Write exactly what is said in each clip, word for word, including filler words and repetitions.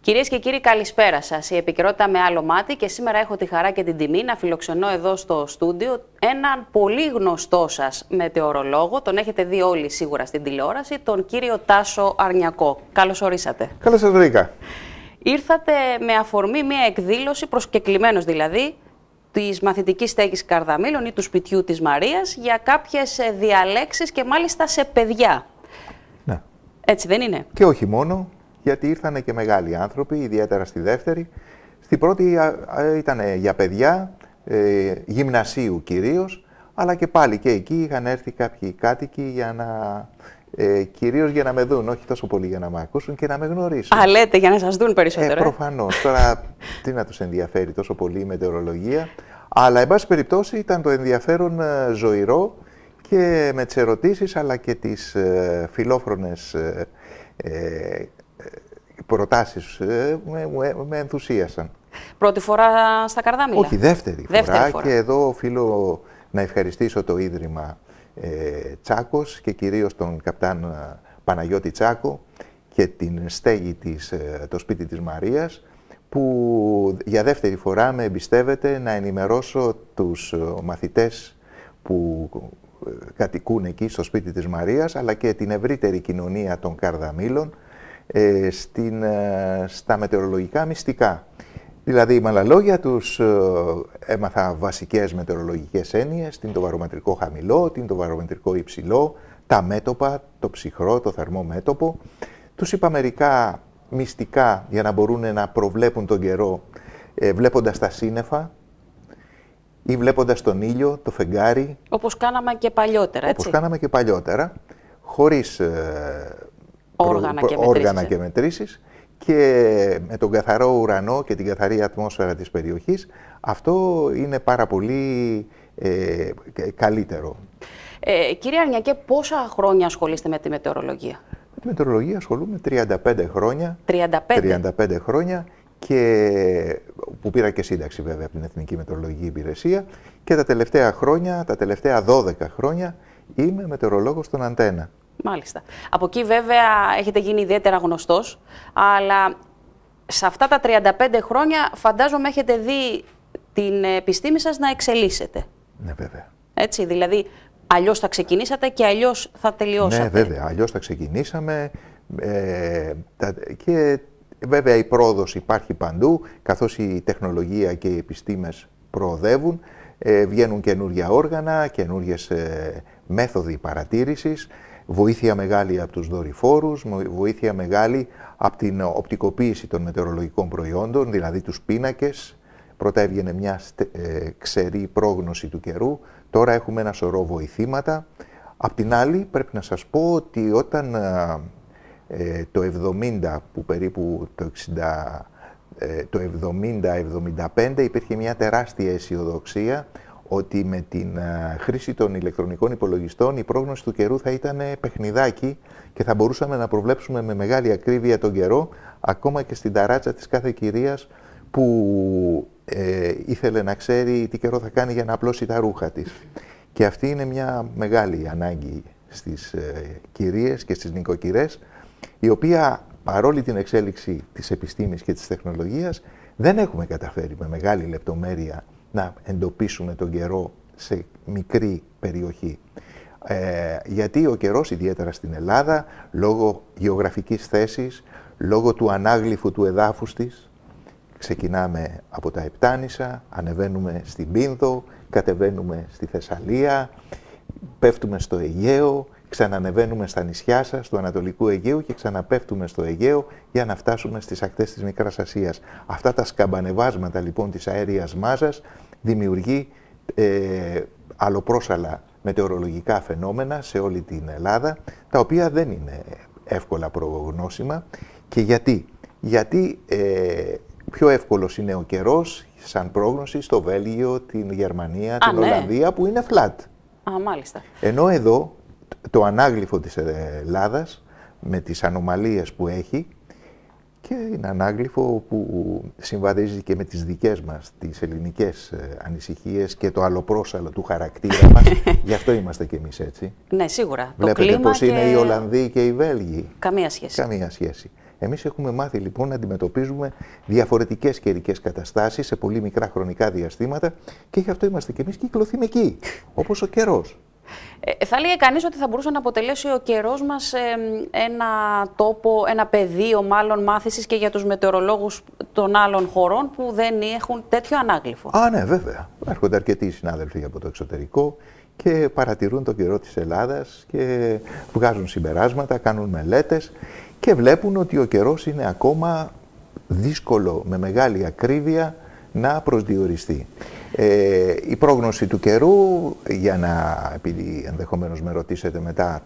Κυρίες και κύριοι, καλησπέρα σας. Η επικαιρότητα με άλλο μάτι και σήμερα έχω τη χαρά και την τιμή να φιλοξενώ εδώ στο στούντιο έναν πολύ γνωστό σας μετεωρολόγο. Τον έχετε δει όλοι σίγουρα στην τηλεόραση, τον κύριο Τάσο Αρνιακό. Καλώς ορίσατε. Καλώς σας βρήκα. Ήρθατε με αφορμή μια εκδήλωση, προσκεκλημένος δηλαδή, της μαθητικής στέγης Καρδαμήλων ή του σπιτιού της Μαρίας για κάποιες διαλέξεις και μάλιστα σε παιδιά. Ναι. Έτσι δεν είναι? Και όχι μόνο, γιατί ήρθαν και μεγάλοι άνθρωποι, ιδιαίτερα στη δεύτερη. Στη πρώτη ήταν για παιδιά, ε, γυμνασίου κυρίως, αλλά και πάλι και εκεί είχαν έρθει κάποιοι κάτοικοι για να, ε, κυρίως για να με δουν, όχι τόσο πολύ για να με ακούσουν και να με γνωρίσουν. Α, λέτε, για να σας δουν περισσότερο. Ε, προφανώς. Τώρα τι να τους ενδιαφέρει τόσο πολύ η μετεωρολογία. Αλλά, εν πάση περιπτώσει, ήταν το ενδιαφέρον ε, ζωηρό και με τις ερωτήσεις, αλλά και τις ε, φιλόφρονες ε, ε, προτάσεις ε, με, με, με ενθουσίασαν. Πρώτη φορά στα Καρδάμηλα? Όχι, δεύτερη, δεύτερη φορά, φορά. Και εδώ οφείλω να ευχαριστήσω το Ίδρυμα ε, Τσάκος και κυρίως τον καπτάν Παναγιώτη Τσάκο και την στέγη της, ε, το σπίτι της Μαρίας, που για δεύτερη φορά με εμπιστεύεται να ενημερώσω τους μαθητές που κατοικούν εκεί στο σπίτι της Μαρίας, αλλά και την ευρύτερη κοινωνία των Καρδαμήλων ε, στην, ε, στα μετεωρολογικά μυστικά. Δηλαδή, με άλλα λόγια, τους ε, έμαθα βασικές μετεωρολογικές έννοιες, την το βαρομετρικό χαμηλό, την το βαρομετρικό υψηλό, τα μέτωπα, το ψυχρό, το θερμό μέτωπο. Τους είπα μερικά μυστικά για να μπορούν να προβλέπουν τον καιρό ε, βλέποντας τα σύννεφα ή βλέποντας τον ήλιο, το φεγγάρι. Όπως κάναμε και παλιότερα, έτσι. Όπως κάναμε και παλιότερα, χωρίς ε, όργανα, προ, και, προ, μετρήσεις, όργανα ε. και μετρήσεις και με τον καθαρό ουρανό και την καθαρή ατμόσφαιρα της περιοχής. Αυτό είναι πάρα πολύ ε, καλύτερο. Ε, κύριε Αρνιακέ, πόσα χρόνια ασχολείστε με τη μετεωρολογία? Με τη μετεωρολογία ασχολούμαι τριάντα πέντε χρόνια. τριάντα πέντε. τριάντα πέντε χρόνια, και που πήρα και σύνταξη βέβαια από την Εθνική Μετεωρολογική Υπηρεσία, και τα τελευταία χρόνια, τα τελευταία δώδεκα χρόνια είμαι μετεωρολόγος στον Αντένα. Μάλιστα. Από εκεί βέβαια έχετε γίνει ιδιαίτερα γνωστός, αλλά σε αυτά τα τριάντα πέντε χρόνια φαντάζομαι έχετε δει την επιστήμη σας να εξελίσσεται. Ναι, βέβαια. Έτσι, δηλαδή αλλιώς θα ξεκινήσατε και αλλιώς θα τελειώσατε. Ναι, βέβαια, αλλιώς θα ξεκινήσαμε ε, τα, και βέβαια η πρόοδος υπάρχει παντού, καθώς η τεχνολογία και οι επιστήμες προοδεύουν, ε, βγαίνουν καινούργια όργανα, καινούργιες ε, μέθοδοι παρατήρησης, βοήθεια μεγάλη από τους δορυφόρους, βοήθεια μεγάλη από την οπτικοποίηση των μετεωρολογικών προϊόντων, δηλαδή τους πίνακες. Πρώτα έβγαινε μια ε, ξερή πρόγνωση του καιρού, τώρα έχουμε ένα σωρό βοηθήματα. Απ' την άλλη πρέπει να σας πω ότι όταν ε, το εβδομήντα, που περίπου το, εξήντα, ε, το εβδομήντα εβδομήντα πέντε υπήρχε μια τεράστια αισιοδοξία ότι με την α, χρήση των ηλεκτρονικών υπολογιστών η πρόγνωση του καιρού θα ήταν παιχνιδάκι και θα μπορούσαμε να προβλέψουμε με μεγάλη ακρίβεια τον καιρό, ακόμα και στην ταράτσα της κάθε κυρίας που ε, ήθελε να ξέρει τι καιρό θα κάνει για να απλώσει τα ρούχα της. Και αυτή είναι μια μεγάλη ανάγκη στις ε, κυρίες και στις νοικοκυρές, η οποία παρόλη την εξέλιξη της επιστήμης και της τεχνολογίας δεν έχουμε καταφέρει με μεγάλη λεπτομέρεια να εντοπίσουμε τον καιρό σε μικρή περιοχή. Ε, γιατί ο καιρός, ιδιαίτερα στην Ελλάδα, λόγω γεωγραφικής θέσης, λόγω του ανάγλυφου του εδάφους της, ξεκινάμε από τα Επτάνησα, ανεβαίνουμε στην Πίνδο, κατεβαίνουμε στη Θεσσαλία, πέφτουμε στο Αιγαίο, ξανανεβαίνουμε στα νησιά σας, του Ανατολικού Αιγαίου, και ξαναπέφτουμε στο Αιγαίο για να φτάσουμε στις ακτές της Μικράς Ασίας. Αυτά τα σκαμπανεβάσματα λοιπόν της αέριας μάζας δημιουργεί ε, αλλοπρόσαλα μετεωρολογικά φαινόμενα σε όλη την Ελλάδα, τα οποία δεν είναι εύκολα προγνώσιμα. Και γιατί? Γιατί ε, πιο εύκολος είναι ο καιρός σαν πρόγνωση στο Βέλγιο, την Γερμανία, την Α, Ολλανδία, ναι, που είναι flat. Α, μάλιστα. Ενώ εδώ το ανάγλυφο της Ελλάδας με τις ανομαλίες που έχει, και είναι ανάγλυφο που συμβαδίζει και με τις δικές μας, τις ελληνικές ανησυχίες και το αλλοπρόσαλο του χαρακτήρα μας. Γι' αυτό είμαστε κι εμείς έτσι. Ναι, σίγουρα. Βλέπετε το κλίμα πώς και... είναι οι Ολλανδοί και οι Βέλγοι. Καμία σχέση. Καμία σχέση. Εμείς έχουμε μάθει λοιπόν να αντιμετωπίζουμε διαφορετικές καιρικές καταστάσεις σε πολύ μικρά χρονικά διαστήματα και γι' αυτό είμαστε κι εμείς κυκλοθυμικοί, όπως ο καιρός. Ε, θα έλεγε κανείς ότι θα μπορούσε να αποτελέσει ο καιρός μας ε, ένα τόπο, ένα πεδίο μάλλον μάθησης και για τους μετεωρολόγους των άλλων χωρών που δεν έχουν τέτοιο ανάγλυφο. Α, ναι, βέβαια. Έρχονται αρκετοί συνάδελφοι από το εξωτερικό και παρατηρούν τον καιρό της Ελλάδας και βγάζουν συμπεράσματα, κάνουν μελέτες και βλέπουν ότι ο καιρός είναι ακόμα δύσκολο με μεγάλη ακρίβεια να προσδιοριστεί. Ε, η πρόγνωση του καιρού, για να, επειδή ενδεχομένως με ρωτήσετε μετά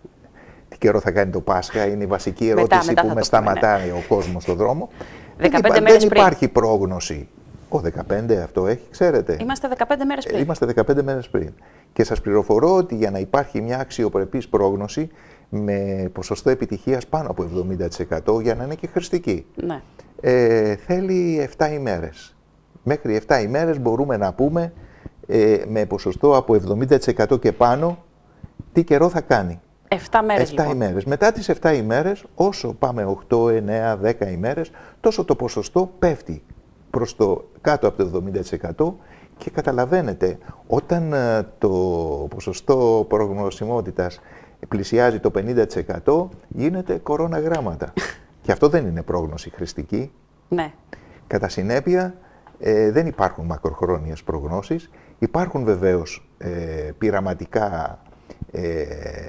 τι καιρό θα κάνει το Πάσχα, είναι η βασική ερώτηση μετά, μετά που με σταματάει ναι. ο κόσμος στον δρόμο. δεκαπέντε δεν, δεν υπάρχει πρόγνωση. Ο δεκαπέντε αυτό έχει, ξέρετε. Είμαστε δεκαπέντε μέρες πριν. Είμαστε δεκαπέντε μέρες πριν. Και σας πληροφορώ ότι για να υπάρχει μια αξιοπρεπής πρόγνωση με ποσοστό επιτυχίας πάνω από εβδομήντα τοις εκατό για να είναι και χρηστική, ναι. ε, θέλει επτά ημέρες. Μέχρι επτά ημέρες μπορούμε να πούμε ε, με ποσοστό από εβδομήντα τοις εκατό και πάνω τι καιρό θα κάνει. επτά μέρες επτά λοιπόν. ημέρες. Μετά τις επτά ημέρες, όσο πάμε οκτώ, εννέα, δέκα ημέρες, τόσο το ποσοστό πέφτει προς το κάτω από το εβδομήντα τοις εκατό και καταλαβαίνετε, όταν ε, το ποσοστό προγνωσιμότητας πλησιάζει το πενήντα τοις εκατό, γίνεται κορώνα γράμματα. Και αυτό δεν είναι πρόγνωση χρηστική. Ναι. Κατά συνέπεια, ε, δεν υπάρχουν μακροχρόνιες προγνώσεις. Υπάρχουν βεβαίως ε, πειραματικά ε,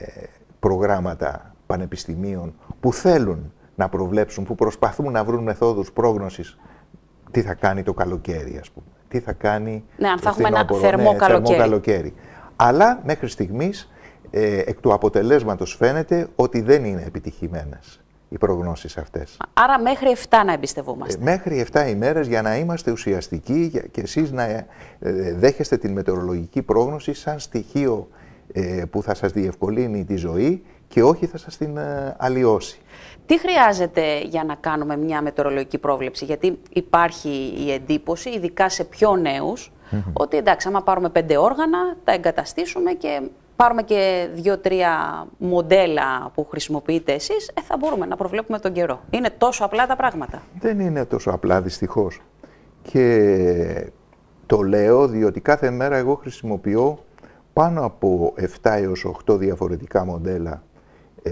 προγράμματα πανεπιστημίων που θέλουν να προβλέψουν, που προσπαθούν να βρουν μεθόδους πρόγνωσης τι θα κάνει το καλοκαίρι, ας πούμε. Τι θα κάνει ναι, αν θα έχουμε ένα φθινόπωρο, θερμό, ναι, καλοκαίρι. θερμό καλοκαίρι. Αλλά μέχρι στιγμής ε, εκ του αποτελέσματος φαίνεται ότι δεν είναι επιτυχημένες οι προγνώσεις αυτές. Άρα μέχρι επτά να εμπιστευόμαστε. Ε, μέχρι επτά ημέρες για να είμαστε ουσιαστικοί και εσείς να ε, δέχεστε την μετεωρολογική πρόγνωση σαν στοιχείο ε, που θα σας διευκολύνει τη ζωή και όχι θα σας την ε, αλλοιώσει. Τι χρειάζεται για να κάνουμε μια μετεωρολογική πρόβλεψη? Γιατί υπάρχει η εντύπωση, ειδικά σε πιο νέους, mm-hmm. ότι εντάξει, άμα πάρουμε πέντε όργανα, τα εγκαταστήσουμε και πάρουμε και δύο-τρία μοντέλα που χρησιμοποιείτε εσείς, ε, θα μπορούμε να προβλέπουμε τον καιρό. Είναι τόσο απλά τα πράγματα? Δεν είναι τόσο απλά, δυστυχώς. Και το λέω διότι κάθε μέρα εγώ χρησιμοποιώ πάνω από επτά έως οκτώ διαφορετικά μοντέλα ε,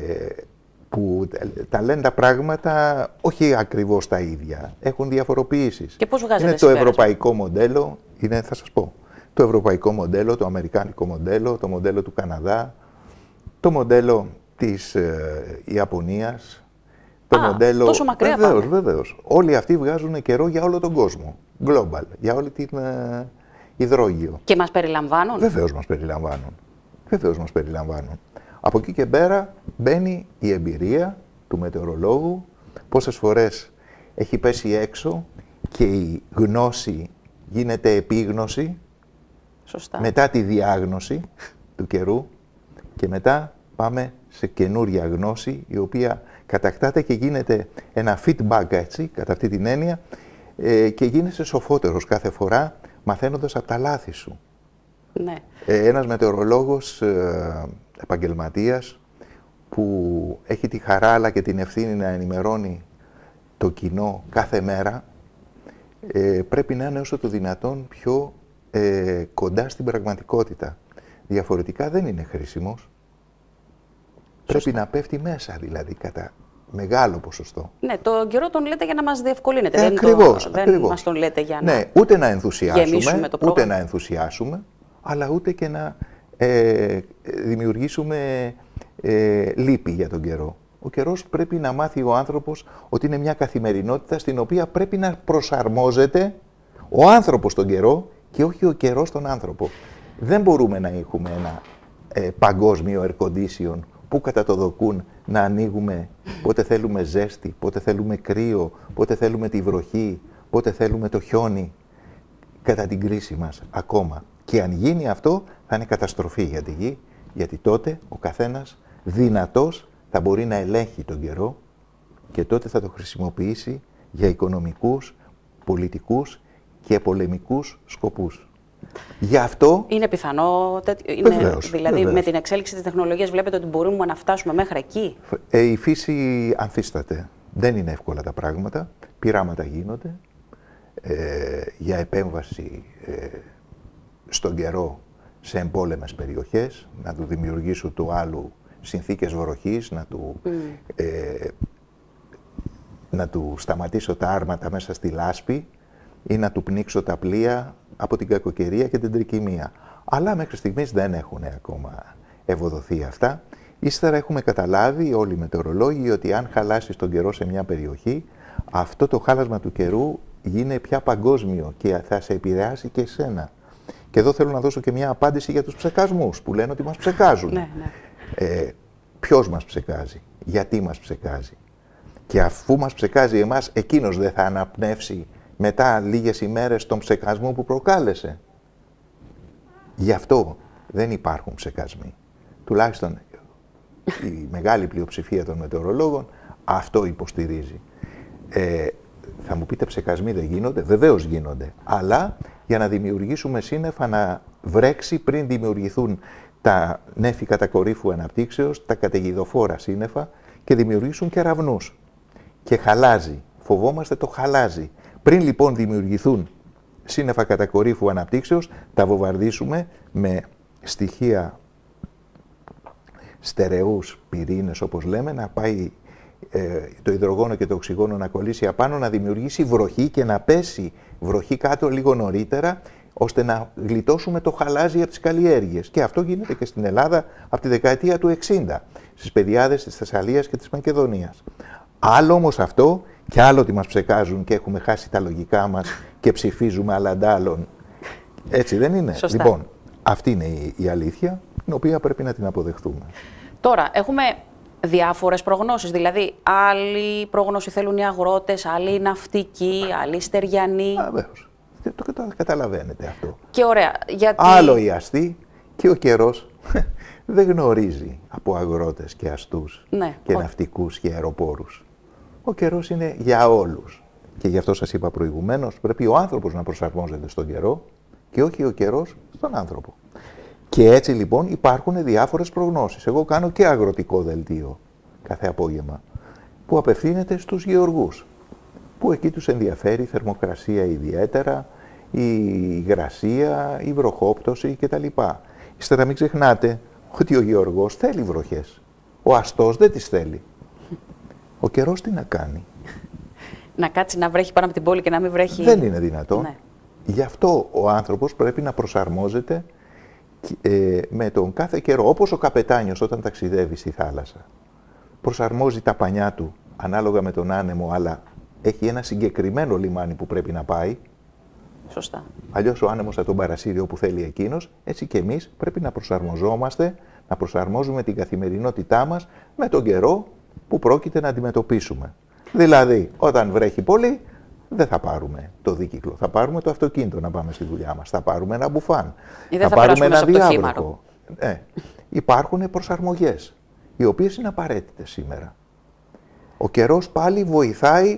που τα λένε τα πράγματα όχι ακριβώς τα ίδια, έχουν διαφοροποιήσεις. Και πώς βγάζετε είναι το ευρωπαϊκό μοντέλο, είναι, θα σας πω, το ευρωπαϊκό μοντέλο, το αμερικάνικο μοντέλο, το μοντέλο του Καναδά, το μοντέλο της ε, Ιαπωνίας, το Α, μοντέλο... τόσο μακριά βεβαίως, πάμε. βεβαίως. Όλοι αυτοί βγάζουν καιρό για όλο τον κόσμο, global, για όλη την ε, υδρόγειο. Και μας περιλαμβάνουν? Βεβαίως μας περιλαμβάνουν. Βεβαίως μας περιλαμβάνουν. Από εκεί και πέρα μπαίνει η εμπειρία του μετεωρολόγου, πόσες φορές έχει πέσει έξω και η γνώση γίνεται επίγνωση. Σωστά. Μετά τη διάγνωση του καιρού και μετά πάμε σε καινούρια γνώση η οποία κατακτάται και γίνεται ένα feedback, έτσι, κατά αυτή την έννοια, ε, και γίνεσαι σοφότερος κάθε φορά μαθαίνοντας από τα λάθη σου. Ναι. Ε, ένας μετεωρολόγος ε, επαγγελματίας που έχει τη χαρά αλλά και την ευθύνη να ενημερώνει το κοινό κάθε μέρα ε, πρέπει να είναι όσο το δυνατόν πιο ε, κοντά στην πραγματικότητα. Διαφορετικά δεν είναι χρήσιμος. Σωστά. Πρέπει να πέφτει μέσα δηλαδή κατά μεγάλο ποσοστό. Ναι, το καιρό τον λέτε για να μας διευκολύνετε. Ε, δεν ακριβώς, το, ακριβώς. Δεν μας τον λέτε για να ναι, ούτε να ενθουσιάσουμε, το ούτε να ενθουσιάσουμε, αλλά ούτε και να ε, δημιουργήσουμε ε, λύπη για τον καιρό. Ο καιρός πρέπει να μάθει ο άνθρωπος ότι είναι μια καθημερινότητα στην οποία πρέπει να προσαρμόζεται ο άνθρωπος στον καιρό και όχι ο καιρός στον άνθρωπο. Δεν μπορούμε να έχουμε ένα ε, παγκόσμιο air condition που κατά το δοκούν να ανοίγουμε πότε θέλουμε ζέστη, πότε θέλουμε κρύο, πότε θέλουμε τη βροχή, πότε θέλουμε το χιόνι κατά την κρίση μας ακόμα. Και αν γίνει αυτό θα είναι καταστροφή για τη γη, γιατί τότε ο καθένας δυνατός θα μπορεί να ελέγχει τον καιρό και τότε θα το χρησιμοποιήσει για οικονομικούς, πολιτικούς και πολεμικούς σκοπούς. Γι' αυτό... Είναι πιθανό, είναι, βεβαίως, δηλαδή βεβαίως. Με την εξέλιξη της τεχνολογίας βλέπετε ότι μπορούμε να φτάσουμε μέχρι εκεί? Ε, η φύση ανθίσταται. Δεν είναι εύκολα τα πράγματα, πειράματα γίνονται ε, για επέμβαση ε, στον καιρό σε εμπόλεμες περιοχές, να του δημιουργήσουν του άλλου συνθήκες βροχής, να του, mm. ε, να του σταματήσω τα άρματα μέσα στη λάσπη ή να του πνίξω τα πλοία από την κακοκαιρία και την τρικυμία. Αλλά μέχρι στιγμής δεν έχουν ακόμα ευοδοθεί αυτά. Ύστερα έχουμε καταλάβει όλοι οι μετεωρολόγοι ότι αν χαλάσει τον καιρό σε μια περιοχή, αυτό το χάλασμα του καιρού γίνεται πια παγκόσμιο και θα σε επηρεάσει και εσένα. Και εδώ θέλω να δώσω και μια απάντηση για τους ψεκασμούς που λένε ότι μας ψεκάζουν. Ναι, ναι. Ε, ποιος μας ψεκάζει, γιατί μας ψεκάζει. Και αφού μας ψεκάζει εμάς, εκείνος δεν θα αναπνεύσει μετά λίγες ημέρες τον ψεκασμό που προκάλεσε. Γι' αυτό δεν υπάρχουν ψεκασμοί. Τουλάχιστον η μεγάλη πλειοψηφία των μετεωρολόγων αυτό υποστηρίζει. Ε, θα μου πείτε ψεκασμοί δεν γίνονται, βεβαίως γίνονται, αλλά για να δημιουργήσουμε σύννεφα να βρέξει πριν δημιουργηθούν τα νέφη κατακορύφου αναπτύξεως, τα καταιγιδοφόρα σύννεφα και δημιουργήσουν κεραυνούς. Και χαλάζει, φοβόμαστε το χαλάζει. Πριν λοιπόν δημιουργηθούν σύννεφα κατακορύφου αναπτύξεως, τα βομβαρδίσουμε με στοιχεία στερεούς πυρήνες, όπως λέμε, να πάει ε, το υδρογόνο και το οξυγόνο να κολλήσει απάνω, να δημιουργήσει βροχή και να πέσει βροχή κάτω λίγο νωρίτερα, ώστε να γλιτώσουμε το χαλάζι από τις καλλιέργειες. Και αυτό γίνεται και στην Ελλάδα από τη δεκαετία του εξήντα, στις πεδιάδες της Θεσσαλίας και της Μακεδονίας. Άλλο όμως αυτό και άλλο ότι μας ψεκάζουν και έχουμε χάσει τα λογικά μας και ψηφίζουμε αλλαντάλλον. Έτσι δεν είναι? Σωστά. Λοιπόν, αυτή είναι η, η αλήθεια, την οποία πρέπει να την αποδεχτούμε. Τώρα, έχουμε διάφορες προγνώσεις, δηλαδή άλλοι πρόγνωση θέλουν οι αγρότες, άλλοι οι ναυτικοί, άλλοι οι στεριανοί. Βεβαίως. Το, το καταλαβαίνετε αυτό. Και ωραία, γιατί... Άλλο οι αστεί και ο καιρός δεν γνωρίζει από αγρότες και αστούς, ναι, και ο... ναυτικούς και αεροπόρους. Ο καιρός είναι για όλους. Και γι' αυτό σας είπα προηγουμένως, πρέπει ο άνθρωπος να προσαρμόζεται στον καιρό και όχι ο καιρός στον άνθρωπο. Και έτσι λοιπόν υπάρχουν διάφορες προγνώσεις. Εγώ κάνω και αγροτικό δελτίο κάθε απόγευμα που απευθύνεται στους γεωργούς, που εκεί τους ενδιαφέρει η θερμοκρασία ιδιαίτερα, η υγρασία, η βροχόπτωση κτλ. Ύστερα μην ξεχνάτε ότι ο γεωργός θέλει βροχές. Ο αστός δεν τις θέλει. Ο καιρός τι να κάνει? Να κάτσει να βρέχει πάνω από την πόλη και να μην βρέχει. Δεν είναι δυνατόν. Ναι. Γι' αυτό ο άνθρωπος πρέπει να προσαρμόζεται ε, με τον κάθε καιρό. Όπως ο καπετάνιος όταν ταξιδεύει στη θάλασσα. Προσαρμόζει τα πανιά του ανάλογα με τον άνεμο, αλλά έχει ένα συγκεκριμένο λιμάνι που πρέπει να πάει. Σωστά. Αλλιώς ο άνεμος θα τον παρασύρει όπου θέλει εκείνος. Έτσι και εμείς πρέπει να προσαρμοζόμαστε, να προσαρμόζουμε την καθημερινότητά μας με τον καιρό που πρόκειται να αντιμετωπίσουμε. Δηλαδή, όταν βρέχει πολύ, δεν θα πάρουμε το δίκυκλο. Θα πάρουμε το αυτοκίνητο να πάμε στη δουλειά μας. Θα πάρουμε ένα μπουφάν. Ή δεν θα, θα πάρουμε ένα διάβροχο. Ε, υπάρχουν προσαρμογές, οι οποίες είναι απαραίτητες σήμερα. Ο καιρός πάλι βοηθάει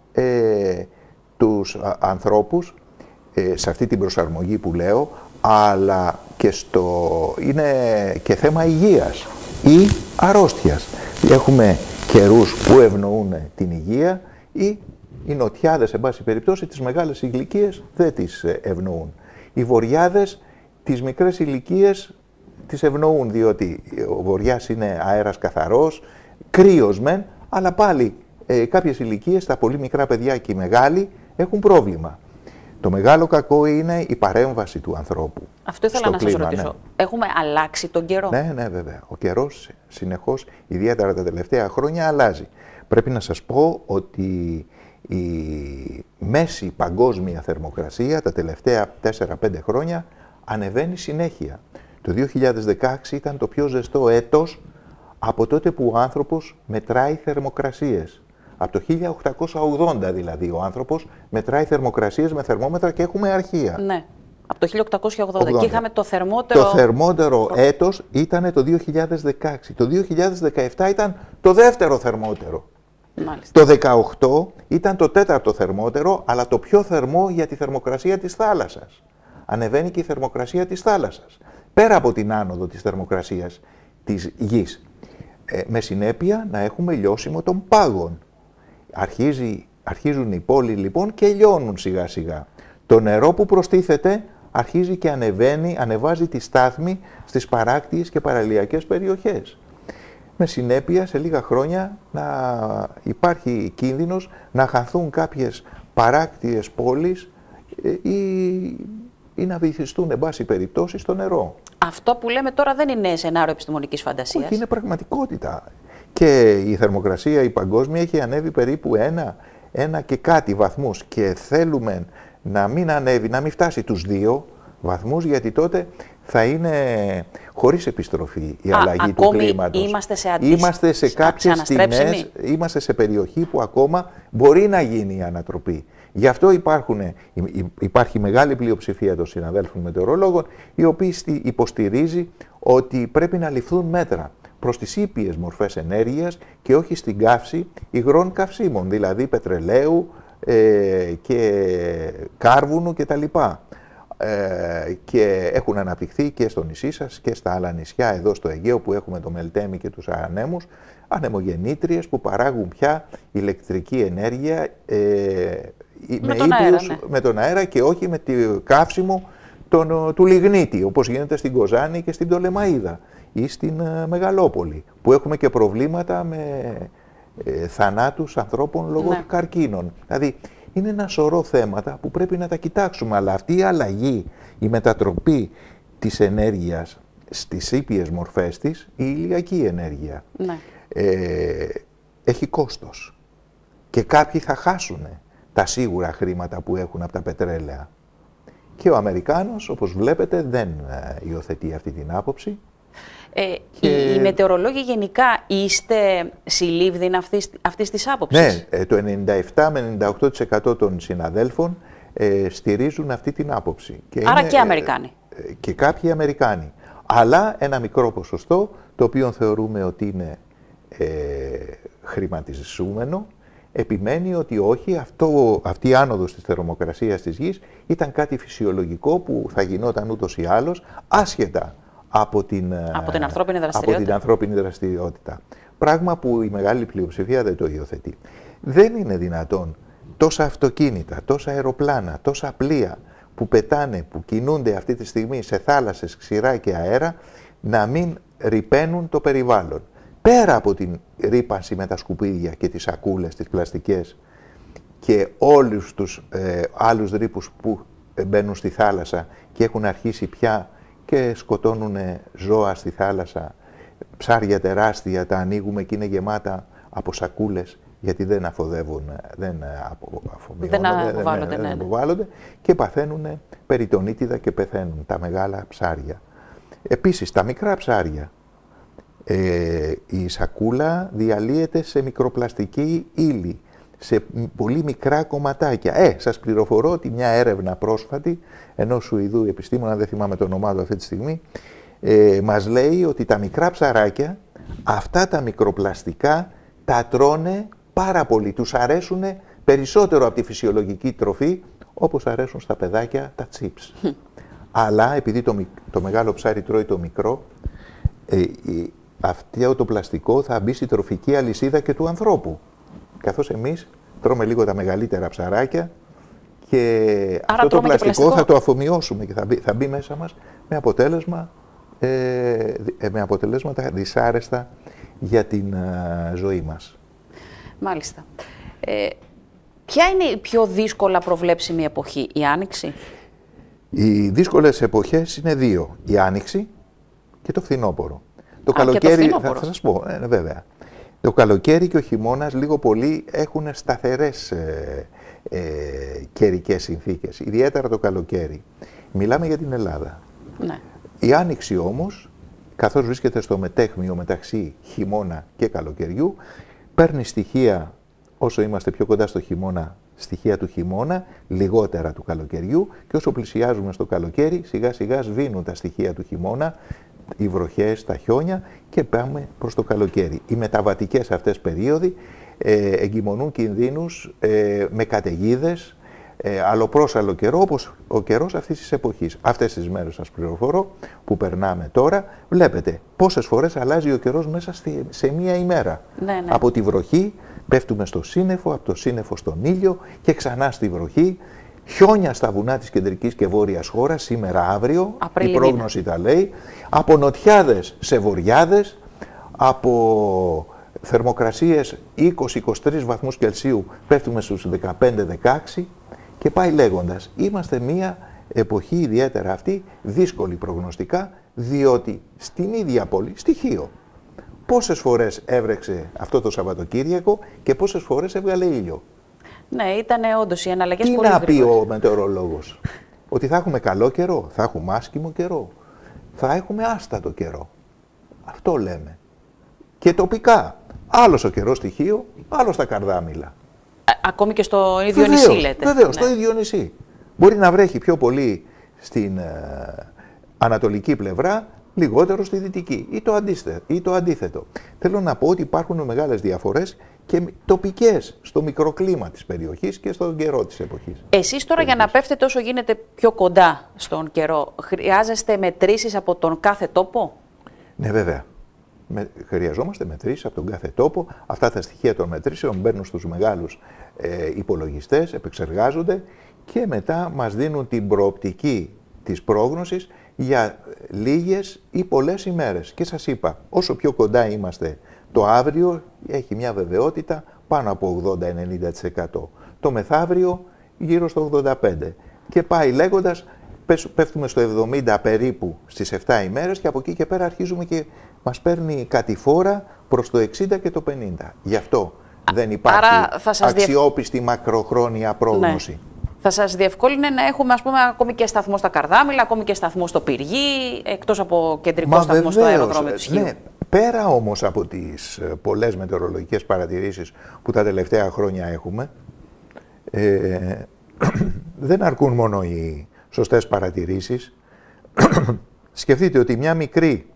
ε, τους α, ανθρώπους ε, σε αυτή την προσαρμογή που λέω, αλλά και στο, είναι και θέμα υγείας ή αρρώστιας. Έχουμε καιρούς που ευνοούν την υγεία ή οι νοτιάδες, εν πάση περιπτώσει, τις μεγάλες ηλικίες δεν τις ευνοούν. Οι βοριάδες, τις μικρές ηλικίες τις ευνοούν, διότι ο βοριάς είναι αέρας καθαρός, κρύος μεν, αλλά πάλι ε, κάποιες ηλικίες, τα πολύ μικρά παιδιά και οι μεγάλοι, έχουν πρόβλημα. Το μεγάλο κακό είναι η παρέμβαση του ανθρώπου. Αυτό ήθελα να κλίμα, σας ρωτήσω. Ναι. Έχουμε αλλάξει τον καιρό? Ναι, ναι, βέβαια. Ο καιρός συνεχώς, ιδιαίτερα τα τελευταία χρόνια, αλλάζει. Πρέπει να σας πω ότι η μέση παγκόσμια θερμοκρασία τα τελευταία τέσσερα πέντε χρόνια ανεβαίνει συνέχεια. Το δύο χιλιάδες δεκαέξι ήταν το πιο ζεστό έτος από τότε που ο άνθρωπος μετράει θερμοκρασίες. Από το χίλια οκτακόσια ογδόντα δηλαδή ο άνθρωπος μετράει θερμοκρασίες με θερμόμετρα και έχουμε αρχεία. Ναι, από το χίλια οκτακόσια ογδόντα ογδόντα. Και είχαμε το θερμότερο... Το θερμότερο έτος ήταν το δύο χιλιάδες δεκαέξι. Το δύο χιλιάδες δεκαεπτά ήταν το δεύτερο θερμότερο. Μάλιστα. Το δεκαοκτώ ήταν το τέταρτο θερμότερο, αλλά το πιο θερμό για τη θερμοκρασία της θάλασσας. Ανεβαίνει και η θερμοκρασία της θάλασσας. Πέρα από την άνοδο της θερμοκρασίας της γης. Ε, με συνέπεια να έχουμε λιώσιμο των πάγων. αρχίζει, αρχίζουν οι πόλοι λοιπόν και λιώνουν σιγά σιγά. Το νερό που προστίθεται αρχίζει και ανεβαίνει, ανεβάζει τη στάθμη στις παράκτιες και παραλιακές περιοχές. Με συνέπεια σε λίγα χρόνια να υπάρχει κίνδυνος να χαθούν κάποιες παράκτιες πόλεις ή, ή να βυθιστούν εν πάση περιπτώσει στο νερό. Αυτό που λέμε τώρα δεν είναι σενάριο επιστημονικής φαντασίας. Όχι, είναι πραγματικότητα. Και η θερμοκρασία η παγκόσμια έχει ανέβει περίπου ένα, ένα και κάτι βαθμούς και θέλουμε να μην ανέβει, να μην φτάσει τους δύο βαθμούς, γιατί τότε θα είναι χωρίς επιστροφή η Α, αλλαγή του κλίματος. Είμαστε σε, αντίστ... είμαστε σε κάποιες στιγμές, είμαστε σε περιοχή που ακόμα μπορεί να γίνει η ανατροπή. Γι' αυτό υπάρχουν, υπάρχει μεγάλη πλειοψηφία των συναδέλφων μετεωρολόγων, οι οποίοι υποστηρίζει ότι πρέπει να ληφθούν μέτρα προς τις ήπιες μορφές ενέργειας και όχι στην καύση υγρών καυσίμων, δηλαδή πετρελαίου ε, και κάρβουνου κτλ. Ε, και έχουν αναπτυχθεί και στο νησί σας και στα άλλα νησιά εδώ στο Αιγαίο που έχουμε το Μελτέμι και τους ανέμους, ανεμογεννήτριες που παράγουν πια ηλεκτρική ενέργεια ε, με, με, τον αέρα, ναι. με τον αέρα και όχι με το καύσιμο τον, του λιγνίτη, όπως γίνεται στην Κοζάνη και στην Πτολεμαΐδα ή στην uh, Μεγαλόπολη, που έχουμε και προβλήματα με ε, θανάτους ανθρώπων λόγω ναι. καρκίνων. Δηλαδή, είναι ένα σωρό θέματα που πρέπει να τα κοιτάξουμε, αλλά αυτή η αλλαγή, η μετατροπή της ενέργειας στις ήπιες μορφές της, η ηλιακή ενέργεια, ναι. ε, έχει κόστος. Και κάποιοι θα χάσουν τα σίγουρα χρήματα που έχουν από τα πετρέλαια. Και ο Αμερικάνος, όπως βλέπετε, δεν υιοθετεί αυτή την άποψη. Ε, και... Οι, οι μετεωρολόγοι γενικά είστε συλλήβδιν αυτής, αυτής της άποψης. Ναι, το ενενήντα επτά με ενενήντα οκτώ τοις εκατό των συναδέλφων ε, στηρίζουν αυτή την άποψη. Και άρα είναι, και Αμερικάνοι. Ε, και κάποιοι Αμερικάνοι. Αλλά ένα μικρό ποσοστό, το οποίο θεωρούμε ότι είναι ε, χρηματιζόμενο, επιμένει ότι όχι, αυτό, αυτή η άνοδος της θερμοκρασίας της γης ήταν κάτι φυσιολογικό που θα γινόταν ούτως ή άλλως, άσχετα από την, από την ανθρώπινη δραστηριότητα. Από την ανθρώπινη δραστηριότητα. Πράγμα που η μεγάλη πλειοψηφία δεν το υιοθετεί. Δεν είναι δυνατόν τόσα αυτοκίνητα, τόσα αεροπλάνα, τόσα πλοία που πετάνε, που κινούνται αυτή τη στιγμή σε θάλασσες, ξηρά και αέρα, να μην ρυπαίνουν το περιβάλλον. Πέρα από την ρύπανση με τα σκουπίδια και τις σακούλες, τις πλαστικές και όλους τους ε, άλλους ρήπους που μπαίνουν στη θάλασσα και έχουν αρχίσει πια και σκοτώνουν ζώα στη θάλασσα, ψάρια τεράστια τα ανοίγουμε και είναι γεμάτα από σακούλες γιατί δεν αφοδεύουν, δεν αφομοιώνονται, δεν αποβάλλονται, δεν, ναι, δεν ναι. αποβάλλονται και παθαίνουν περιτονίτιδα και πεθαίνουν τα μεγάλα ψάρια. Επίσης τα μικρά ψάρια, ε, η σακούλα διαλύεται σε μικροπλαστική ύλη, σε πολύ μικρά κομματάκια. Ε, σας πληροφορώ ότι μια έρευνα πρόσφατη ενός Σουηδού επιστήμονα, δεν θυμάμαι το όνομά του αυτή τη στιγμή, ε, μας λέει ότι τα μικρά ψαράκια, αυτά τα μικροπλαστικά τα τρώνε πάρα πολύ. Τους αρέσουν περισσότερο από τη φυσιολογική τροφή, όπως αρέσουν στα παιδάκια τα chips. Αλλά επειδή το, το μεγάλο ψάρι τρώει το μικρό, ε, αυτό το πλαστικό θα μπει στη τροφική αλυσίδα και του ανθρώπου. Καθώς εμείς τρώμε λίγο τα μεγαλύτερα ψαράκια και άρα αυτό το πλαστικό, πλαστικό θα το αφομοιώσουμε και θα μπει, θα μπει μέσα μας με, αποτέλεσμα, ε, με αποτελέσματα δυσάρεστα για την ε, ζωή μας. Μάλιστα. Ε, ποια είναι η πιο δύσκολα προβλέψιμη εποχή, η Άνοιξη? Οι δύσκολες εποχές είναι δύο, η Άνοιξη και το φθινόπωρο. Το Α, καλοκαίρι, και το θα, θα σας πω, ε, βέβαια. Το καλοκαίρι και ο χειμώνας λίγο πολύ έχουν σταθερές ε, ε, καιρικές συνθήκες, ιδιαίτερα το καλοκαίρι. Μιλάμε για την Ελλάδα. Ναι. Η Άνοιξη όμως, καθώς βρίσκεται στο μετέχμιο μεταξύ χειμώνα και καλοκαιριού, παίρνει στοιχεία, όσο είμαστε πιο κοντά στο χειμώνα, στοιχεία του χειμώνα, λιγότερα του καλοκαιριού, και όσο πλησιάζουμε στο καλοκαίρι, σιγά σιγά σβήνουν τα στοιχεία του χειμώνα, οι βροχές, τα χιόνια και πάμε προς το καλοκαίρι. Οι μεταβατικές αυτές περίοδοι ε, εγκυμονούν κινδύνους ε, με καταιγίδες, ε, αλλοπρόσαλλο καιρό, όπως ο καιρός αυτής της εποχής. Αυτές τις μέρες, σας πληροφορώ, που περνάμε τώρα, βλέπετε πόσες φορές αλλάζει ο καιρός μέσα στη, σε μία ημέρα. Ναι, ναι. Από τη βροχή πέφτουμε στο σύννεφο, από το σύννεφο στον ήλιο και ξανά στη βροχή. Χιόνια στα βουνά της κεντρικής και βόρειας χώρας, σήμερα, αύριο, Απρίλη η πρόγνωση τα λέει, από νοτιάδες σε βορειάδες, από θερμοκρασίες είκοσι με είκοσι τρεις βαθμούς Κελσίου πέφτουμε στους δεκαπέντε με δεκαέξι και πάει λέγοντας. Είμαστε μία εποχή, ιδιαίτερα αυτή, δύσκολη προγνωστικά, διότι στην ίδια πόλη, στη Χίο, πόσες φορές έβρεξε αυτό το Σαββατοκύριακο και πόσες φορές έβγαλε ήλιο. Ναι, ήταν όντως οι εναλλαγές Τι πολύ να πει γρήγορες. ο μετεωρολόγος? Ότι θα έχουμε καλό καιρό, θα έχουμε άσχημο καιρό, θα έχουμε άστατο καιρό. Αυτό λέμε. Και τοπικά. Άλλος ο καιρός στη Χίο, άλλος στα Καρδάμιλα. Α, ακόμη και στο ίδιο Βεβαίως, νησί, λέτε. Βεβαίως, Ναι. στο ίδιο νησί. Μπορεί να βρέχει πιο πολύ στην ε, ανατολική πλευρά, λιγότερο στη δυτική ή το, αντίθε, ή το αντίθετο. Θέλω να πω ότι υπάρχουν μεγάλες διαφορές και τοπικές στο μικροκλίμα της περιοχής και στον καιρό της εποχής. Εσείς τώρα για να πέφτετε όσο γίνεται πιο κοντά στον καιρό, χρειάζεστε μετρήσεις από τον κάθε τόπο? Ναι, βέβαια. Με, χρειαζόμαστε μετρήσεις από τον κάθε τόπο. Αυτά τα στοιχεία των μετρήσεων μπαίνουν στους μεγάλους ε, υπολογιστές, επεξεργάζονται και μετά μας δίνουν την προοπτική της πρόγνωσης για λίγες ή πολλές ημέρες. Και σας είπα, όσο πιο κοντά είμαστε το αύριο, έχει μια βεβαιότητα πάνω από ογδόντα με ενενήντα τοις εκατό. Το μεθαύριο γύρω στο ογδόντα πέντε τοις εκατό. Και πάει λέγοντας, πέφτουμε στο εβδομήντα περίπου στις επτά ημέρες και από εκεί και πέρα αρχίζουμε και μας παίρνει κατηφόρα προς το εξήντα και το πενήντα. Γι' αυτό δεν υπάρχει αξιόπιστη μακροχρόνια πρόγνωση. Ναι. Θα σας διευκόλυνε να έχουμε, ας πούμε, ακόμη και σταθμό στα Καρδάμιλα, ακόμη και σταθμό στο Πυργή, εκτός από κεντρικό Μα σταθμό βεβαίως, στο αεροδρόμιο της Χίου. Ναι, πέρα όμως από τις πολλές μετεωρολογικές παρατηρήσεις που τα τελευταία χρόνια έχουμε, ε, δεν αρκούν μόνο οι σωστές παρατηρήσεις. Σκεφτείτε ότι μια μικρή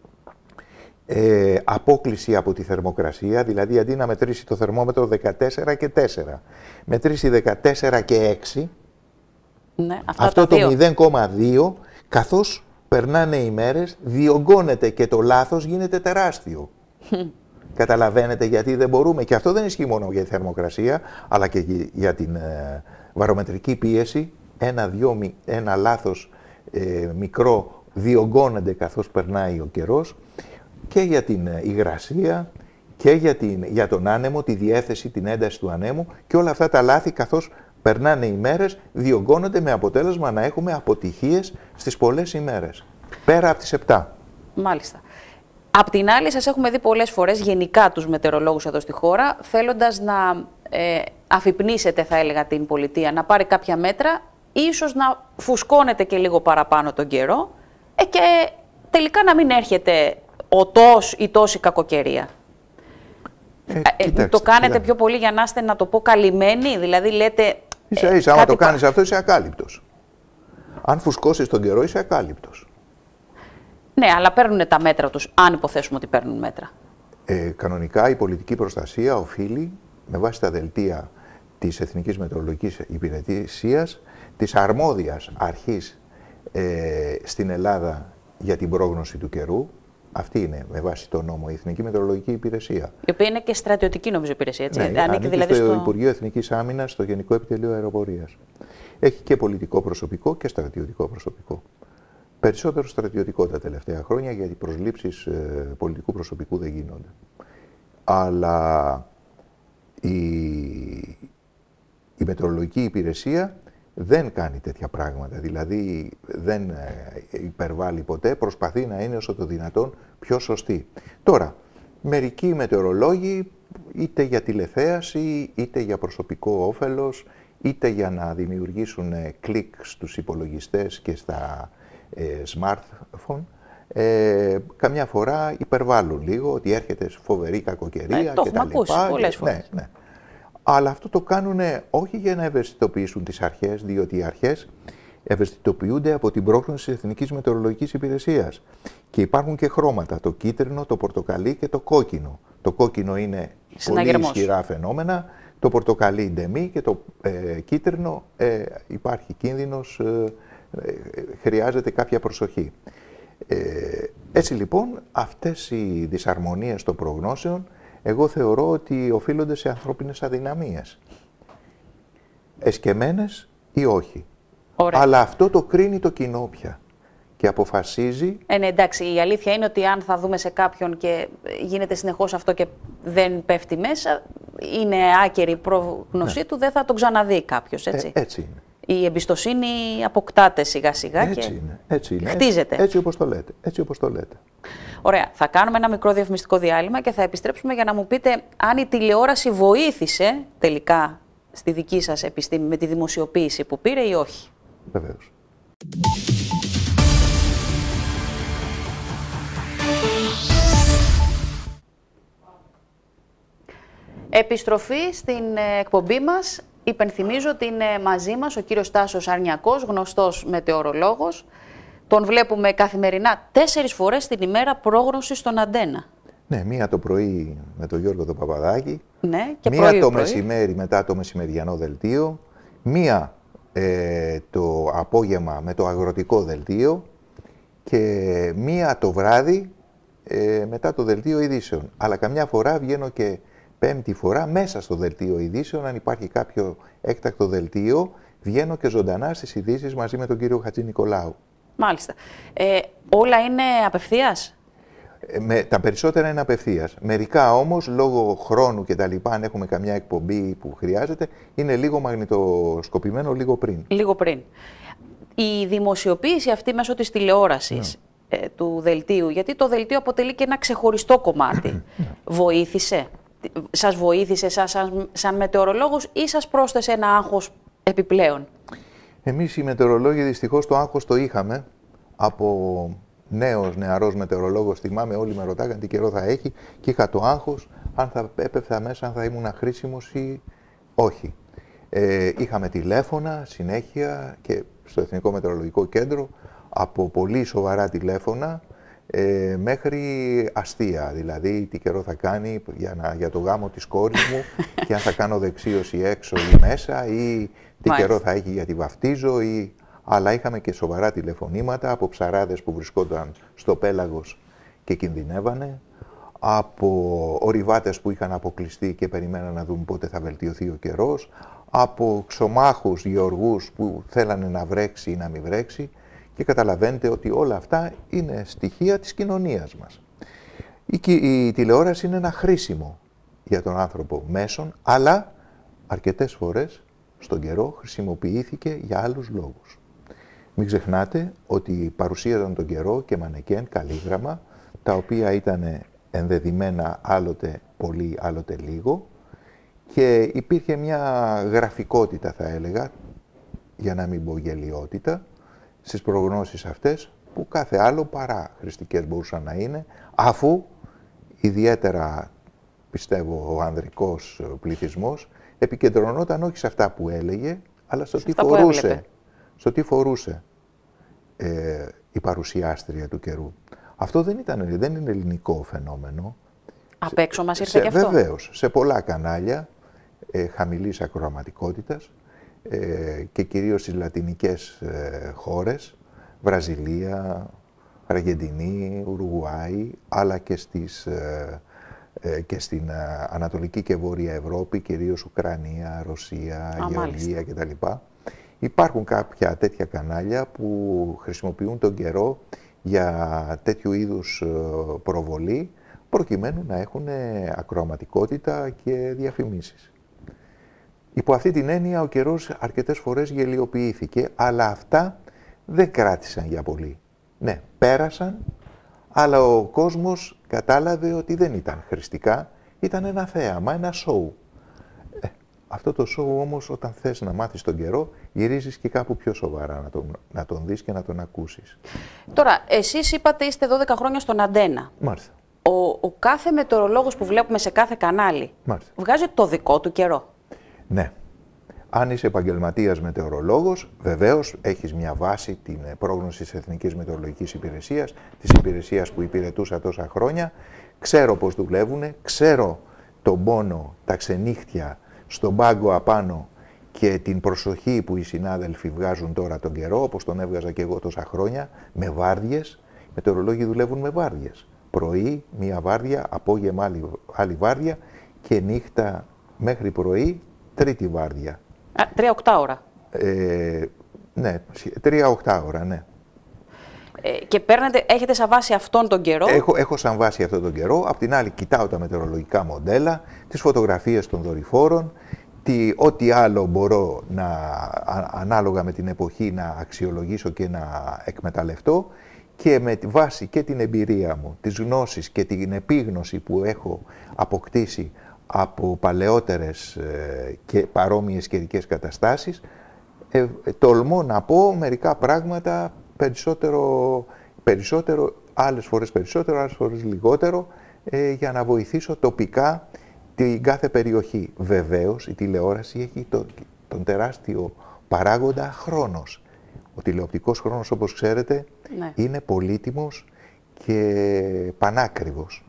ε, απόκλιση από τη θερμοκρασία, δηλαδή αντί να μετρήσει το θερμόμετρο δεκατέσσερα και τέσσερα, μετρήσει δεκατέσσερα και έξι, Ναι, αυτά αυτό τα το δύο. μηδέν κόμμα δύο, καθώς περνάνε οι μέρες, διωγγώνεται και το λάθος γίνεται τεράστιο. Καταλαβαίνετε γιατί δεν μπορούμε. Και αυτό δεν ισχύει μόνο για τη θερμοκρασία, αλλά και για την ε, βαρομετρική πίεση. Ένα, δυο, ένα λάθος ε, μικρό διωγγώνεται καθώς περνάει ο καιρός, και για την ε, υγρασία και για, την, για τον άνεμο, τη διέθεση, την ένταση του ανέμου, και όλα αυτά τα λάθη καθώς περνάνε οι μέρες διωγγώνονται με αποτέλεσμα να έχουμε αποτυχίες στις πολλές ημέρες, πέρα από τις επτά. Μάλιστα. Απ' την άλλη, σας έχουμε δει πολλές φορές γενικά τους μετεωρολόγους εδώ στη χώρα, θέλοντας να ε, αφυπνίσετε, θα έλεγα, την πολιτεία, να πάρει κάποια μέτρα, ίσως να φουσκώνετε και λίγο παραπάνω τον καιρό ε, και τελικά να μην έρχεται ο τός ή τόση κακοκαιρία. Ε, Ε, κοιτάξτε, το κάνετε κοιτάξτε. πιο πολύ για να είστε, να το πω, καλυμμένοι, δηλαδή λέτε... Ίσα ίσα, ε, άμα το πα- κάνεις αυτό, είσαι ακάλυπτος. Αν φουσκώσεις τον καιρό, είσαι ακάλυπτος. Ναι, αλλά παίρνουν τα μέτρα τους, αν υποθέσουμε ότι παίρνουν μέτρα. Ε, κανονικά η πολιτική προστασία οφείλει, με βάση τα δελτία της Εθνικής Μετεωρολογικής Υπηρεσίας, της αρμόδιας αρχής ε, στην Ελλάδα για την πρόγνωση του καιρού, αυτή είναι με βάση το νόμο η Εθνική Μετεωρολογική Υπηρεσία. Η οποία είναι και στρατιωτική, νομίζω, υπηρεσία, έτσι. Ναι, Ανήκει ανήκει δηλαδή στο στο... Υπουργείο Εθνικής Άμυνας, στο Γενικό Επιτελείο Αεροπορίας. Έχει και πολιτικό προσωπικό και στρατιωτικό προσωπικό. Περισσότερο στρατιωτικό τα τελευταία χρόνια, γιατί προσλήψεις ε, πολιτικού προσωπικού δεν γίνονται. Αλλά η, η μετεωρολογική υπηρεσία δεν κάνει τέτοια πράγματα. Δηλαδή δεν ε, υπερβάλλει ποτέ, προσπαθεί να είναι όσο το δυνατόν πιο σωστή. Τώρα, μερικοί μετεωρολόγοι, είτε για τηλεθέαση, είτε για προσωπικό όφελος, είτε για να δημιουργήσουν ε, κλικ στους υπολογιστές και στα ε, smartphone, ε, καμιά φορά υπερβάλλουν λίγο, ότι έρχεται φοβερή κακοκαιρία Ε, το και έχουμε τα ακούσει λοιπά. πολλές και- φορές. Ναι, ναι. Αλλά αυτό το κάνουν όχι για να ευαισθητοποιήσουν τις αρχές, διότι οι αρχές ευαισθητοποιούνται από την πρόγνωση της Εθνικής Μετεωρολογικής Υπηρεσίας. Και υπάρχουν και χρώματα, το κίτρινο, το πορτοκαλί και το κόκκινο. Το κόκκινο είναι πολύ Συναγερμός. ισχυρά φαινόμενα, Το πορτοκαλί ντεμή και το ε, κίτρινο ε, υπάρχει κίνδυνος, ε, ε, χρειάζεται κάποια προσοχή. Ε, έτσι λοιπόν, αυτές οι δυσαρμονίες των προγνώσεων, εγώ θεωρώ ότι οφείλονται σε ανθρώπινες αδυναμίες. Εσκεμμένες ή όχι. Ωραία. Αλλά αυτό το κρίνει το κοινό πια και αποφασίζει... Ε, ναι, εντάξει, η αλήθεια είναι ότι αν θα δούμε σε κάποιον και γίνεται συνεχώς αυτό και δεν πέφτει μέσα, είναι άκερη η πρόγνωσή ναι. του, δεν θα τον ξαναδεί κάποιος, έτσι. Ε, έτσι είναι. Η εμπιστοσύνη αποκτάται σιγά σιγά έτσι και είναι, έτσι είναι. χτίζεται. Έτσι, έτσι όπως το λέτε, έτσι όπως το λέτε. Ωραία, θα κάνουμε ένα μικρό διαφημιστικό διάλειμμα και θα επιστρέψουμε για να μου πείτε αν η τηλεόραση βοήθησε τελικά στη δική σας επιστήμη με τη δημοσιοποίηση που πήρε ή όχι. Βεβαίως. Επιστροφή στην εκπομπή μας. Υπενθυμίζω ότι είναι μαζί μας ο κύριος Τάσος Αρνιακός, γνωστός μετεωρολόγος. Τον βλέπουμε καθημερινά τέσσερις φορές την ημέρα πρόγνωση στον Αντένα. Ναι, μία το πρωί με τον Γιώργο τον Παπαδάκη, ναι, και μία πρωί, το πρωί. μεσημέρι μετά το μεσημεριανό δελτίο, μία ε, το απόγευμα με το αγροτικό δελτίο και μία το βράδυ ε, μετά το δελτίο ειδήσεων. Αλλά καμιά φορά βγαίνω και πέμπτη φορά μέσα στο δελτίο ειδήσεων, αν υπάρχει κάποιο έκτακτο δελτίο, βγαίνω και ζωντανά στις ειδήσεις μαζί με τον κύριο Χατζη Νικολάου. Μάλιστα. Ε, όλα είναι απευθείας? Ε, με, τα περισσότερα είναι απευθείας. Μερικά όμως, λόγω χρόνου και τα λοιπά, αν έχουμε καμιά εκπομπή που χρειάζεται, είναι λίγο μαγνητοσκοπημένο λίγο πριν. Λίγο πριν. Η δημοσιοποίηση αυτή μέσω της τηλεόρασης ναι. ε, του δελτίου, γιατί το δελτίο αποτελεί και ένα ξεχωριστό κομμάτι, βοήθησε? Σας βοήθησε σας σαν, σαν μετεωρολόγος ή σας πρόσθεσε ένα άγχος επιπλέον? Εμείς οι μετεωρολόγοι δυστυχώς το άγχος το είχαμε. Από νέος, νεαρός μετεωρολόγος θυμάμαι, όλοι με ρωτάγαν τι καιρό θα έχει και είχα το άγχος αν θα έπεφτα μέσα, αν θα ήμουν χρήσιμος ή όχι. Ε, είχαμε τηλέφωνα συνέχεια και στο Εθνικό Μετεωρολογικό Κέντρο από πολύ σοβαρά τηλέφωνα Ε, μέχρι αστεία, δηλαδή τι καιρό θα κάνει για, να, για το γάμο της κόρης μου και αν θα κάνω δεξίωση έξω ή μέσα ή τι Μάλιστα. καιρό θα έχει για τη βαφτίζω ή... αλλά είχαμε και σοβαρά τηλεφωνήματα από ψαράδες που βρισκόταν στο πέλαγος και κινδυνεύανε, από ορειβάτες που είχαν αποκλειστεί και περιμέναν να δουν πότε θα βελτιωθεί ο καιρός, από ξωμάχους γεωργούς που θέλανε να βρέξει ή να μην βρέξει. Και καταλαβαίνετε ότι όλα αυτά είναι στοιχεία της κοινωνίας μας. Η, η τηλεόραση είναι ένα χρήσιμο για τον άνθρωπο μέσον, αλλά αρκετές φορές στον καιρό χρησιμοποιήθηκε για άλλους λόγους. Μην ξεχνάτε ότι παρουσίαζαν τον καιρό και μανεκέν, καλύγραμμα, τα οποία ήταν ενδεδειμένα άλλοτε πολύ, άλλοτε λίγο και υπήρχε μια γραφικότητα, θα έλεγα, για να μην πω γελιότητα, στις προγνώσεις αυτές που κάθε άλλο παρά χρηστικές μπορούσαν να είναι, αφού ιδιαίτερα πιστεύω ο ανδρικός πληθυσμός επικεντρωνόταν όχι σε αυτά που έλεγε, αλλά στο, τι φορούσε, στο τι φορούσε ε, η παρουσιάστρια του καιρού. Αυτό δεν, ήταν, δεν είναι ελληνικό φαινόμενο. Απ' έξω μας ήρθε και αυτό. Βεβαίως, σε πολλά κανάλια ε, χαμηλής ακροαματικότητας, Ε, και κυρίως στις λατινικές ε, χώρες, Βραζιλία, Αργεντινή, Ουρουγουάη, αλλά και, στις, ε, ε, και στην ε, Ανατολική και Βόρεια Ευρώπη, κυρίως Ουκρανία, Ρωσία, Α, Γεωργία κτλ. Υπάρχουν κάποια τέτοια κανάλια που χρησιμοποιούν τον καιρό για τέτοιου είδους ε, προβολή, προκειμένου να έχουν ακροαματικότητα και διαφημίσεις. Υπό αυτή την έννοια ο καιρός αρκετές φορές γελιοποιήθηκε, αλλά αυτά δεν κράτησαν για πολύ. Ναι, πέρασαν, αλλά ο κόσμος κατάλαβε ότι δεν ήταν χρηστικά, ήταν ένα θέαμα, ένα σόου. Ε, αυτό το σόου όμως όταν θες να μάθεις τον καιρό, γυρίζεις και κάπου πιο σοβαρά να τον, να τον δεις και να τον ακούσεις. Τώρα, εσείς είπατε είστε δώδεκα χρόνια στον Αντένα. Μάλιστα. Ο, ο κάθε μετεωρολόγος που βλέπουμε σε κάθε κανάλι Μάλιστα. βγάζει το δικό του καιρό. Ναι. Αν είσαι επαγγελματίας μετεωρολόγος, βεβαίως έχεις μια βάση, την πρόγνωση της Εθνικής Μετεωρολογικής Υπηρεσίας, της υπηρεσίας που υπηρετούσα τόσα χρόνια. Ξέρω πώς δουλεύουν, ξέρω τον πόνο, τα ξενύχτια στον πάγκο απάνω και την προσοχή που οι συνάδελφοι βγάζουν τώρα τον καιρό, όπως τον έβγαζα και εγώ τόσα χρόνια, με βάρδιες. Οι μετεωρολόγοι δουλεύουν με βάρδιες. Πρωί μία βάρδια, απόγευμα άλλη, άλλη βάρδια και νύχτα μέχρι πρωί τρίτη βάρδια. Α, τρία οκτά ώρα. Ε, ναι, τρία οκτά ώρα, ναι. Ε, και παίρνετε, έχετε σαν βάση αυτόν τον καιρό. Έχω, έχω σαν βάση αυτόν τον καιρό. Απ' την άλλη κοιτάω τα μετεωρολογικά μοντέλα, τις φωτογραφίες των δορυφόρων, τι, ό,τι άλλο μπορώ να, α, ανάλογα με την εποχή να αξιολογήσω και να εκμεταλλευτώ και με τη βάση και την εμπειρία μου, τις γνώσεις και την επίγνωση που έχω αποκτήσει από παλαιότερες ε, και παρόμοιες καιρικές καταστάσεις, ε, τολμώ να πω μερικά πράγματα περισσότερο, περισσότερο, άλλες φορές περισσότερο, άλλες φορές λιγότερο, ε, για να βοηθήσω τοπικά την κάθε περιοχή. Βεβαίως, η τηλεόραση έχει το, τον τεράστιο παράγοντα χρόνος. Ο τηλεοπτικός χρόνος, όπως ξέρετε, ναι. είναι πολύτιμος και πανάκριβος.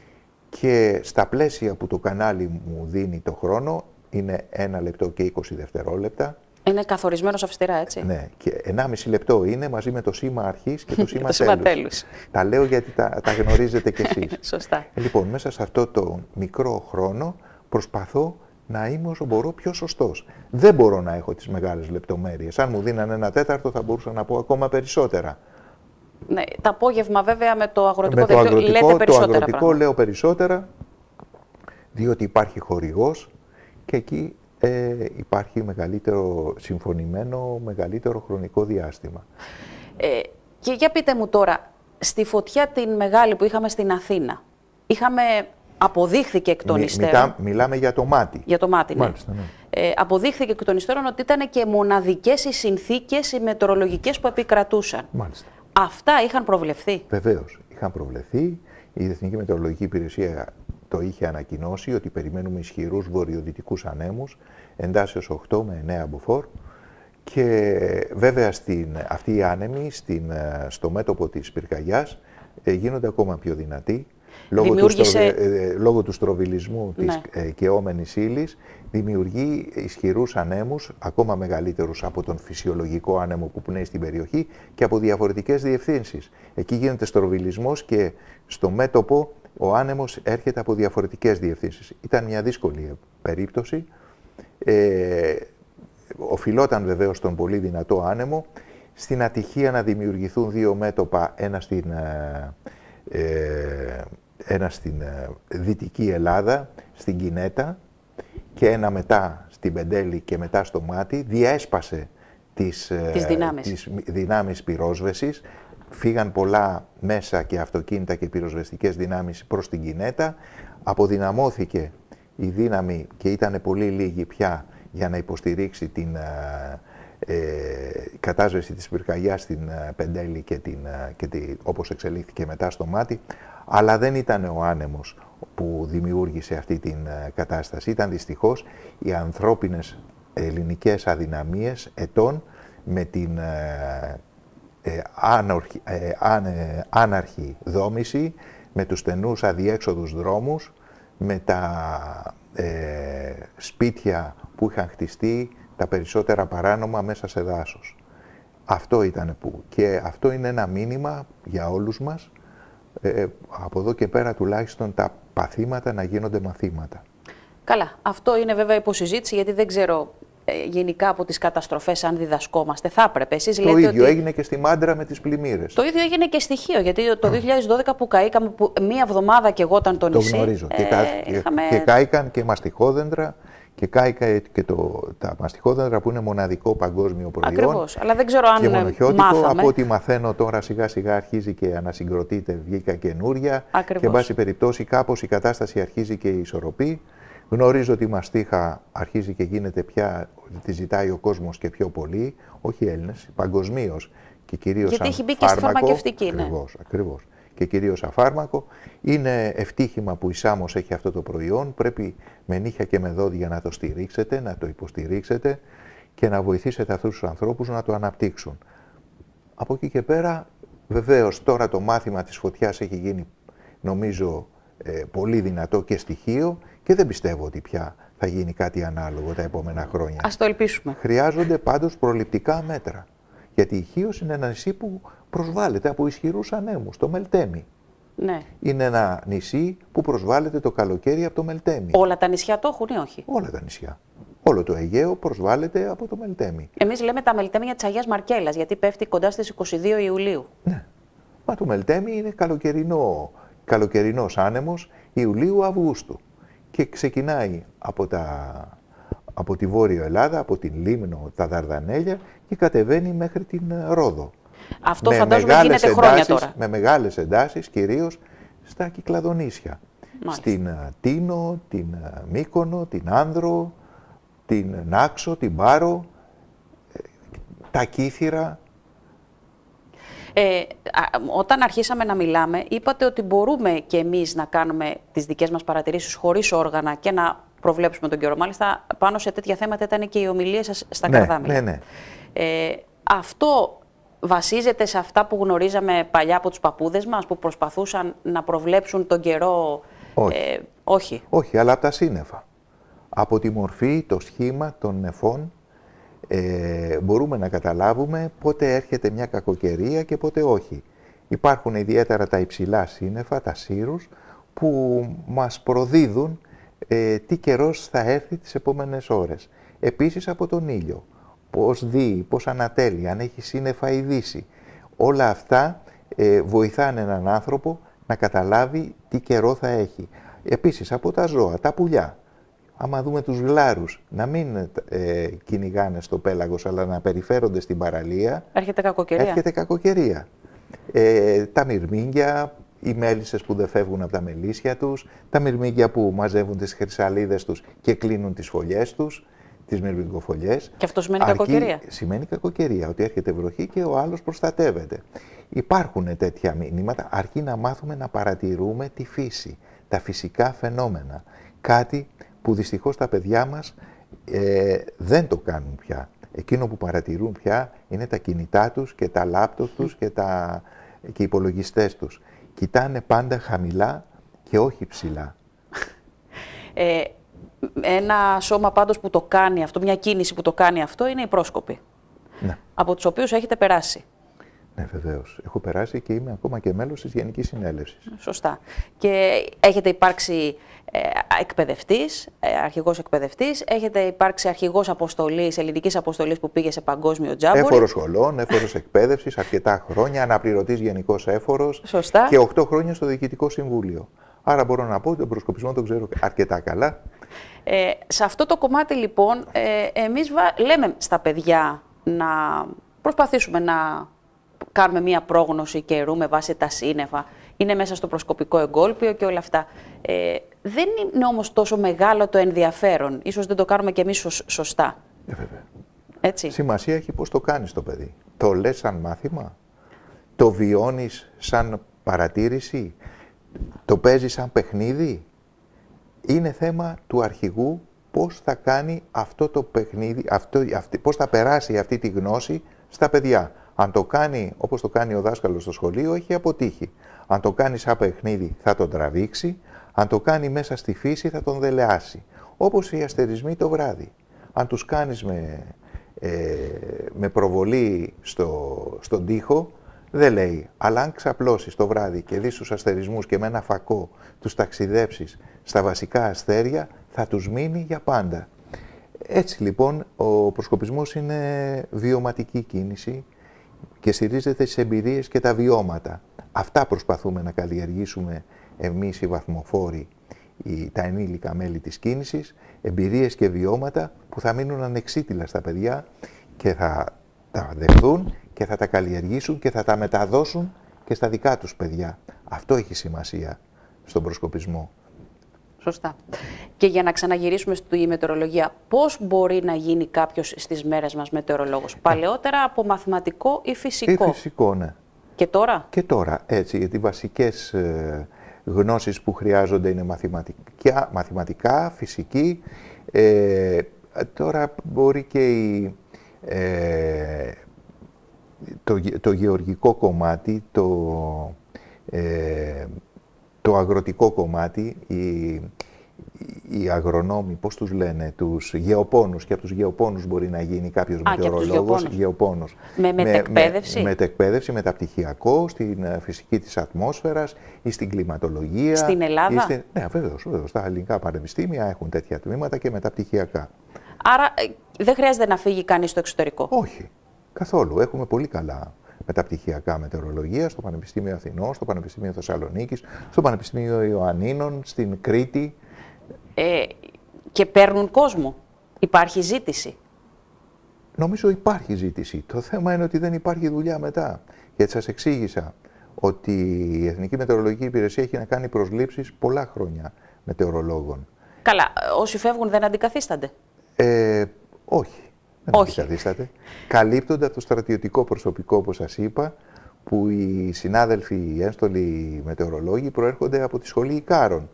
Και στα πλαίσια που το κανάλι μου δίνει το χρόνο, είναι ένα λεπτό και είκοσι δευτερόλεπτα. Είναι καθορισμένος αυστηρά, έτσι. Ναι, και ενάμιση λεπτό είναι μαζί με το σήμα αρχής και το σήμα, το σήμα τέλους. Τα λέω γιατί τα, τα γνωρίζετε κι εσείς. Σωστά. Ε, λοιπόν, μέσα σε αυτό το μικρό χρόνο προσπαθώ να είμαι όσο μπορώ πιο σωστός. Δεν μπορώ να έχω τις μεγάλες λεπτομέρειες. Αν μου δίνανε ένα τέταρτο θα μπορούσα να πω ακόμα περισσότερα. Ναι, το απόγευμα βέβαια με το αγροτικό, με το αγροτικό λέτε περισσότερα Το αγροτικό πράγματα. Λέω περισσότερα, διότι υπάρχει χορηγός και εκεί ε, υπάρχει μεγαλύτερο συμφωνημένο, μεγαλύτερο χρονικό διάστημα. Ε, και για πείτε μου τώρα, στη φωτιά την μεγάλη που είχαμε στην Αθήνα, είχαμε, αποδείχθηκε εκ των Μι, υστέρων... Μιλά, μιλάμε για το μάτι. Για το μάτι, ναι. Μάλιστα, ναι. Ε, αποδείχθηκε εκ των υστέρων ότι ήταν και μοναδικές οι συνθήκες, οι μετεωρολογικές που επικρατούσαν. Μάλιστα. Αυτά είχαν προβλεφθεί. Βεβαίως, είχαν προβλεφθεί. Η Εθνική Μετεωρολογική Υπηρεσία το είχε ανακοινώσει ότι περιμένουμε ισχυρούς βορειοδυτικούς ανέμους, εντάσσεως οκτώ με εννέα μποφόρ. Και βέβαια στην, αυτοί οι άνεμοι στην, στο μέτωπο της πυρκαγιάς ε, γίνονται ακόμα πιο δυνατοί. Λόγω, Δημιούργησε... του, στροβι, ε, λόγω του στροβιλισμού ναι. της ε, καιόμενης ύλης, δημιουργεί ισχυρούς ανέμους, ακόμα μεγαλύτερους από τον φυσιολογικό άνεμο που πνέει στην περιοχή και από διαφορετικές διευθύνσεις. Εκεί γίνεται στροβιλισμός και στο μέτωπο ο άνεμος έρχεται από διαφορετικές διευθύνσεις. Ήταν μια δύσκολη περίπτωση. Ε, οφειλόταν βεβαίως στον πολύ δυνατό άνεμο, στην ατυχία να δημιουργηθούν δύο μέτωπα, ένα στην... Ε, ένα στην ε, Δυτική Ελλάδα, στην Κινέτα και ένα μετά στην Πεντέλη και μετά στο Μάτι, διέσπασε τις, ε, τις δυνάμεις. τις δυνάμεις πυρόσβεσης, φύγαν πολλά μέσα και αυτοκίνητα και πυροσβεστικές δυνάμεις προς την Κινέτα, αποδυναμώθηκε η δύναμη και ήταν πολύ λίγη πια για να υποστηρίξει την ε, ε, κατάσβεση της πυρκαγιάς στην ε, Πεντέλη και, την, ε, και τη, όπως εξελίχθηκε μετά στο Μάτι, αλλά δεν ήταν ο άνεμος που δημιούργησε αυτή την ε, κατάσταση. Ήταν δυστυχώς οι ανθρώπινες ελληνικές αδυναμίες ετών με την ε, ε, άνορχη, ε, άν, ε, άναρχη δόμηση, με τους στενούς αδιέξοδους δρόμους, με τα ε, σπίτια που είχαν χτιστεί, τα περισσότερα παράνομα μέσα σε δάσος. Αυτό ήταν που. Και αυτό είναι ένα μήνυμα για όλους μας, ε, από εδώ και πέρα τουλάχιστον τα παθήματα να γίνονται μαθήματα. Καλά. Αυτό είναι βέβαια υποσυζήτηση, γιατί δεν ξέρω ε, γενικά από τις καταστροφές αν διδασκόμαστε. Θα έπρεπε. Εσείς το λέτε ίδιο ότι... έγινε και στη Μάντρα με τις πλημμύρες. Το ίδιο έγινε και στοιχείο, γιατί το δύο χιλιάδες δώδεκα που καήκαμε, που μία εβδομάδα και εγώ ήταν το νησί. Το γνωρίζω. Ε, και, κα... είχαμε... και κάηκαν και μαστιχόδεντρα. Και κάηκα και το, τα μαστιχόδεντρα που είναι μοναδικό παγκόσμιο προϊόν. Ακριβώς, αλλά δεν ξέρω αν και μονοχιώτικο, μάθαμε. από ό,τι μαθαίνω τώρα σιγά σιγά αρχίζει και ανασυγκροτείται, βγήκα καινούρια. Ακριβώς. Και εν πάση περιπτώσει κάπως η κατάσταση αρχίζει και ισορροπεί. Γνωρίζω ότι η μαστίχα αρχίζει και γίνεται πια, τη ζητάει ο κόσμος και πιο πολύ, όχι Έλληνες, παγκοσμίως και κυρίως γιατί σαν έχει μπει και στη φαρμακευτική, ναι. Ακριβώς, ακριβώς. Και κυρίως αφάρμακο. Είναι ευτύχημα που η Σάμος έχει αυτό το προϊόν. Πρέπει με νύχια και με δόντια να το στηρίξετε, να το υποστηρίξετε και να βοηθήσετε αυτούς τους ανθρώπους να το αναπτύξουν. Από εκεί και πέρα, βεβαίως, τώρα το μάθημα της φωτιάς έχει γίνει, νομίζω, ε, πολύ δυνατό και στοιχείο και δεν πιστεύω ότι πια θα γίνει κάτι ανάλογο τα επόμενα χρόνια. Ας το ελπίσουμε. Χρειάζονται πάντως προληπτικά μέτρα. Γιατί η Χίος είναι ένα νησί που προσβάλλεται από ισχυρούς ανέμους, το Μελτέμι. Ναι. Είναι ένα νησί που προσβάλλεται το καλοκαίρι από το Μελτέμι. Όλα τα νησιά το έχουν ή όχι? Όλα τα νησιά. Όλο το Αιγαίο προσβάλλεται από το Μελτέμι. Εμείς λέμε τα Μελτέμια της Αγίας Μαρκέλας, γιατί πέφτει κοντά στις είκοσι δύο Ιουλίου. Ναι. Μα το Μελτέμι είναι καλοκαιρινό, καλοκαιρινός άνεμος Ιουλίου-Αυγούστου. Και ξεκινάει από, τα, από τη Βόρειο Ελλάδα, από την Λίμνο, τα Δαρδανέλια και κατεβαίνει μέχρι την Ρόδο. Αυτό με φαντάζομαι γίνεται εντάσεις, χρόνια τώρα. Με μεγάλες εντάσεις, κυρίως στα Κυκλαδονήσια. Μάλιστα. Στην Τίνο, την Μύκονο, την Άνδρο, την Νάξο, την Πάρο, τα Κύθυρα. Ε, όταν αρχίσαμε να μιλάμε, είπατε ότι μπορούμε και εμείς να κάνουμε τις δικές μας παρατηρήσεις χωρίς όργανα και να προβλέψουμε τον καιρό. Μάλιστα, πάνω σε τέτοια θέματα ήταν και οι ομιλίες σας στα ναι, Καρδάμιλα. Ναι, ναι. Ε, αυτό βασίζεται σε αυτά που γνωρίζαμε παλιά από τους παππούδες μας, που προσπαθούσαν να προβλέψουν τον καιρό? Όχι. Ε, όχι. Όχι, αλλά από τα σύννεφα. Από τη μορφή, το σχήμα των νεφών, ε, μπορούμε να καταλάβουμε πότε έρχεται μια κακοκαιρία και πότε όχι. Υπάρχουν ιδιαίτερα τα υψηλά σύννεφα, τα σύρους, που μας προδίδουν ε, τι καιρός θα έρθει τις επόμενες ώρες. Επίσης από τον ήλιο. Πώς δει, πώς ανατέλει, αν έχει σύννεφα ή δύση. Όλα αυτά ε, βοηθάνε έναν άνθρωπο να καταλάβει τι καιρό θα έχει. Επίσης από τα ζώα, τα πουλιά. Άμα δούμε τους γλάρους, να μην ε, κυνηγάνε στο πέλαγος, αλλά να περιφέρονται στην παραλία. Έρχεται κακοκαιρία. Έρχεται κακοκαιρία. Ε, τα μυρμήγκια, οι μέλισσες που δεν φεύγουν από τα μελίσια τους, τα μυρμήγκια που μαζεύουν τις χρυσαλίδες τους και κλείνουν τις φωλιές τους, τις μυρμηγκοφωλιές. Και αυτό σημαίνει Αρκεί, κακοκαιρία. Σημαίνει κακοκαιρία, ότι έρχεται βροχή και ο άλλος προστατεύεται. Υπάρχουν τέτοια μηνύματα, αρκεί να μάθουμε να παρατηρούμε τη φύση, τα φυσικά φαινόμενα. Κάτι που δυστυχώς τα παιδιά μας ε, δεν το κάνουν πια. Εκείνο που παρατηρούν πια είναι τα κινητά τους και τα λάπτοπ τους και, τα, και οι υπολογιστές τους. Κοιτάνε πάντα χαμηλά και όχι ψηλά. Ε, ένα σώμα πάντως που το κάνει αυτό, μια κίνηση που το κάνει αυτό, είναι οι πρόσκοποι. Ναι. Από τους οποίους έχετε περάσει. Ναι, βεβαίως. Έχω περάσει και είμαι ακόμα και μέλος της Γενικής Συνέλευσης. Σωστά. Και έχετε υπάρξει ε, εκπαιδευτής, ε, αρχηγός εκπαιδευτής, έχετε υπάρξει αρχηγός αποστολής, ελληνικής αποστολής που πήγε σε παγκόσμιο τζάμπορι. Έφορος σχολών, έφορος εκπαίδευσης, αρκετά χρόνια, αναπληρωτής γενικός έφορος. Σωστά. Και οκτώ χρόνια στο Διοικητικό Συμβούλιο. Άρα μπορώ να πω ότι τον προσκοπισμό τον ξέρω αρκετά καλά. Ε, σε αυτό το κομμάτι λοιπόν, ε, εμείς βα... λέμε στα παιδιά να προσπαθήσουμε να κάνουμε μία πρόγνωση καιρού με βάση τα σύννεφα. Είναι μέσα στο προσκοπικό εγκόλπιο και όλα αυτά. Ε, δεν είναι όμως τόσο μεγάλο το ενδιαφέρον. Ίσως δεν το κάνουμε κι εμείς σω... σωστά. Ε, βέβαια. Έτσι. Σημασία έχει πώς το κάνεις το παιδί. Το λες σαν μάθημα, το βιώνεις σαν παρατήρηση, το παίζεις σαν παιχνίδι. Είναι θέμα του αρχηγού πώς θα κάνει αυτό το παιχνίδι, αυτό, αυτή, πώς θα περάσει αυτή τη γνώση στα παιδιά. Αν το κάνει όπως το κάνει ο δάσκαλος στο σχολείο, έχει αποτύχει. Αν το κάνει σαν παιχνίδι, θα τον τραβήξει. Αν το κάνει μέσα στη φύση, θα τον δελεάσει. Όπως οι αστερισμοί το βράδυ. Αν τους κάνεις με, ε, με προβολή στο, στον τοίχο, δεν λέει. Αλλά αν ξαπλώσεις το βράδυ και δεις τους αστερισμούς και με ένα φακό τους ταξιδέψεις στα βασικά αστέρια, θα τους μείνει για πάντα. Έτσι λοιπόν, ο προσκοπισμός είναι βιωματική κίνηση και στηρίζεται στις εμπειρίες και τα βιώματα. Αυτά προσπαθούμε να καλλιεργήσουμε εμείς οι βαθμοφόροι, οι, τα ενήλικα μέλη της κίνησης, εμπειρίες και βιώματα που θα μείνουν ανεξίτηλα στα παιδιά και θα τα δεχθούν και θα τα καλλιεργήσουν και θα τα μεταδώσουν και στα δικά τους παιδιά. Αυτό έχει σημασία στον προσκοπισμό. Σωστά. Και για να ξαναγυρίσουμε στη μετεωρολογία, πώς μπορεί να γίνει κάποιος στις μέρες μας μετεωρολόγος? Παλαιότερα από μαθηματικό ή φυσικό? Ή φυσικό, ναι. Και τώρα? Και τώρα, έτσι, γιατί οι βασικές ε, γνώσεις που χρειάζονται είναι μαθηματικά, μαθηματικά φυσική. Ε, τώρα μπορεί και η, ε, το, το γεωργικό κομμάτι, το, ε, το αγροτικό κομμάτι, η, οι αγρονόμοι, πώς τους λένε, τους γεωπόνους, και από τους γεωπόνους μπορεί να γίνει κάποιος μετεωρολόγος, γεωπόνος. Με μετεκπαίδευση. Με, με, μετεκπαίδευση, μεταπτυχιακό, στην φυσική της ατμόσφαιρας ή στην κλιματολογία. Στην Ελλάδα. Στην... Ναι, βεβαίως, βεβαίως. Τα ελληνικά πανεπιστήμια έχουν τέτοια τμήματα και μεταπτυχιακά. Άρα δεν χρειάζεται να φύγει κανείς στο εξωτερικό. Όχι, καθόλου. Έχουμε πολύ καλά μεταπτυχιακά μετεωρολογία στο Πανεπιστήμιο Αθηνών, στο Πανεπιστήμιο Θεσσαλονίκης, στο Πανεπιστήμιο Ιωαννίνων, στην Κρήτη. Ε, και παίρνουν κόσμο. Υπάρχει ζήτηση. Νομίζω υπάρχει ζήτηση. Το θέμα είναι ότι δεν υπάρχει δουλειά μετά. Γιατί σας εξήγησα ότι η Εθνική Μετεωρολογική Υπηρεσία έχει να κάνει προσλήψεις πολλά χρόνια μετεωρολόγων. Καλά, όσοι φεύγουν δεν αντικαθίστανται. Ε, όχι. Δεν όχι. αντικαθίσταται. Καλύπτονται από το στρατιωτικό προσωπικό, όπως σας είπα, που οι συνάδελφοι, οι ένστολοι μετεωρολόγοι προέρχονται από τη σχολή Ικάρων.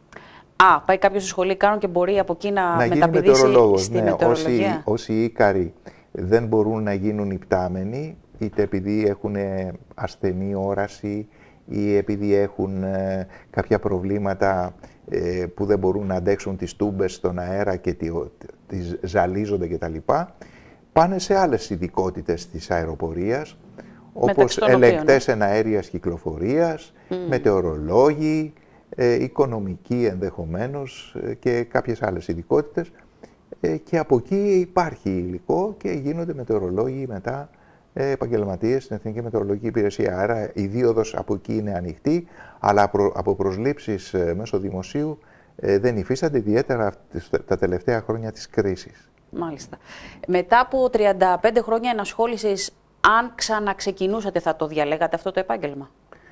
Α, πάει κάποιος στη σχολή Ικάρων και μπορεί από εκεί να, να μεταπηδήσει στη ναι, μετεωρολογία. Όσοι, όσοι Ίκαροι δεν μπορούν να γίνουν υπτάμενοι, είτε επειδή έχουν ασθενή όραση ή επειδή έχουν ε, κάποια προβλήματα ε, που δεν μπορούν να αντέξουν τις τούμπες στον αέρα και τι, τις ζαλίζονται κτλ. Πάνε σε άλλες ειδικότητες της αεροπορίας, όπως ελεγκτές εναέριας κυκλοφορίας, mm. μετεωρολόγοι, ε, οικονομικοί ενδεχομένως ε, και κάποιες άλλες ειδικότητες. Ε, και από εκεί υπάρχει υλικό και γίνονται μετεωρολόγοι μετά ε, επαγγελματίες στην Εθνική Μετεωρολογική Υπηρεσία. Άρα η δίωδος από εκεί είναι ανοιχτή, αλλά προ, από προσλήψεις ε, μέσω δημοσίου ε, δεν υφίστανται, ιδιαίτερα τα τελευταία χρόνια της κρίσης. Μάλιστα. Μετά από τριάντα πέντε χρόνια ενασχόλησης, αν ξαναξεκινούσατε, θα το διαλέγατε αυτό το επάγγελμα?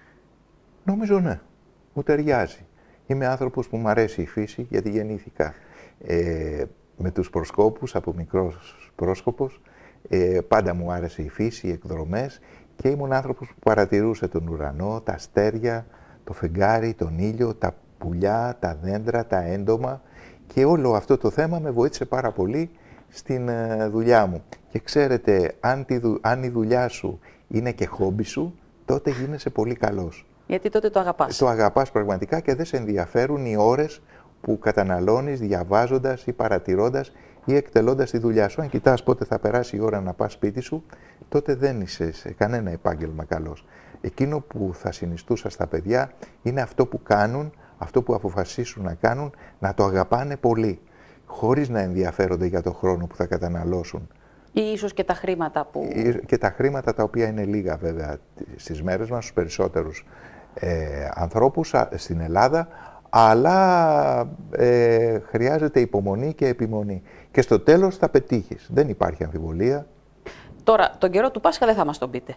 Νομίζω ναι. Μου ταιριάζει. Είμαι άνθρωπος που μου αρέσει η φύση, γιατί γεννήθηκα ε, με τους προσκόπους, από μικρός πρόσκοπος. Ε, πάντα μου άρεσε η φύση, οι εκδρομές, και ήμουν άνθρωπος που παρατηρούσε τον ουρανό, τα αστέρια, το φεγγάρι, τον ήλιο, τα πουλιά, τα δέντρα, τα έντομα, και όλο αυτό το θέμα με βοήθησε πάρα πολύ στην ε, δουλειά μου. Και ξέρετε, αν, τη, αν η δουλειά σου είναι και χόμπι σου, τότε γίνεσαι πολύ καλός. Γιατί τότε το αγαπάς. Το αγαπάς πραγματικά και δεν σε ενδιαφέρουν οι ώρες που καταναλώνεις διαβάζοντας ή παρατηρώντας ή εκτελώντας τη δουλειά σου. Αν κοιτάς πότε θα περάσει η ώρα να πας σπίτι σου, τότε δεν είσαι σε κανένα επάγγελμα καλός. Εκείνο που θα συνιστούσα στα παιδιά είναι αυτό που κάνουν, αυτό που αποφασίσουν να κάνουν, να το αγαπάνε πολύ, χωρίς να ενδιαφέρονται για το χρόνο που θα καταναλώσουν. Ή ίσως και τα χρήματα που... Και τα χρήματα, τα οποία είναι λίγα βέβαια στις μέρες μας, στους περισσότερους ε, ανθρώπους στην Ελλάδα, αλλά ε, χρειάζεται υπομονή και επιμονή. Και στο τέλος θα πετύχεις. Δεν υπάρχει αμφιβολία. Τώρα, τον καιρό του Πάσχα δεν θα μας τον πείτε.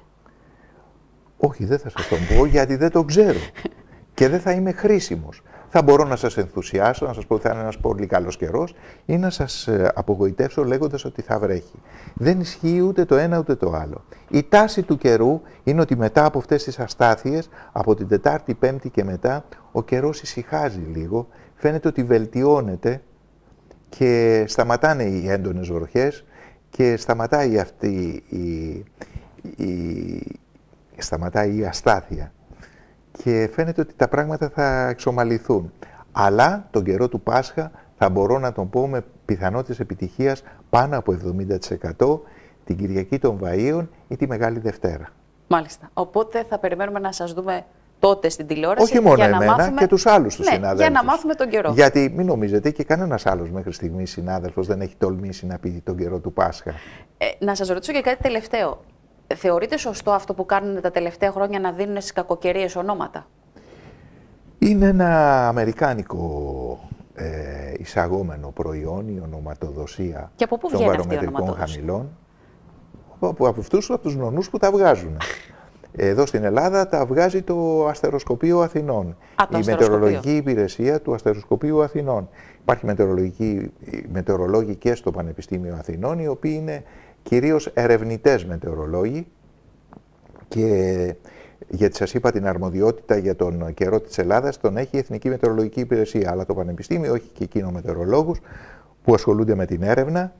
Όχι, δεν θα σας τον πω, γιατί δεν τον ξέρω. Και δεν θα είμαι χρήσιμος. Θα μπορώ να σας ενθουσιάσω, να σας πω ότι θα είναι ένας πολύ καλός καιρός, ή να σας απογοητεύσω λέγοντας ότι θα βρέχει. Δεν ισχύει ούτε το ένα ούτε το άλλο. Η τάση του καιρού είναι ότι μετά από αυτές τις αστάθειες, από την Τετάρτη, Πέμπτη και μετά, ο καιρός ησυχάζει λίγο, φαίνεται ότι βελτιώνεται και σταματάνε οι έντονες βροχές και σταματάει αυτή η, η, σταματάει η αστάθεια. Και φαίνεται ότι τα πράγματα θα εξομαλυθούν. Αλλά τον καιρό του Πάσχα θα μπορώ να τον πω με πιθανότητες επιτυχίας πάνω από εβδομήντα τοις εκατό την Κυριακή των Βαΐων ή τη Μεγάλη Δευτέρα. Μάλιστα. Οπότε θα περιμένουμε να σας δούμε τότε στην τηλεόραση. Όχι μόνο για εμένα, να μάθουμε... και τους άλλους τους ναι, συναδέλφους. Για να μάθουμε τον καιρό. Γιατί μην νομίζετε, και κανένας άλλος μέχρι στιγμής συνάδελφος δεν έχει τολμήσει να πει τον καιρό του Πάσχα. Ε, να σας ρωτήσω και κάτι τελευταίο. Θεωρείτε σωστό αυτό που κάνουν τα τελευταία χρόνια, να δίνουν στις κακοκαιρίες ονόματα? Είναι ένα αμερικάνικο ε, εισαγόμενο προϊόν, η ονοματοδοσία και από πού των βαρομετρικών χαμηλών. Από, από αυτούς, από τους νονούς που τα βγάζουν. Εδώ στην Ελλάδα τα βγάζει το Αστεροσκοπείο Αθηνών. Α, το η μετεωρολογική υπηρεσία του Αστεροσκοπείου Αθηνών. Υπάρχει μετεωρολόγοι και στο Πανεπιστήμιο Αθηνών, οι οποίοι είναι κυρίως ερευνητές μετεωρολόγοι, και γιατί σας είπα την αρμοδιότητα για τον καιρό της Ελλάδας τον έχει η Εθνική Μετεωρολογική Υπηρεσία, αλλά το Πανεπιστήμιο έχει και εκείνο μετεωρολόγους που ασχολούνται με την έρευνα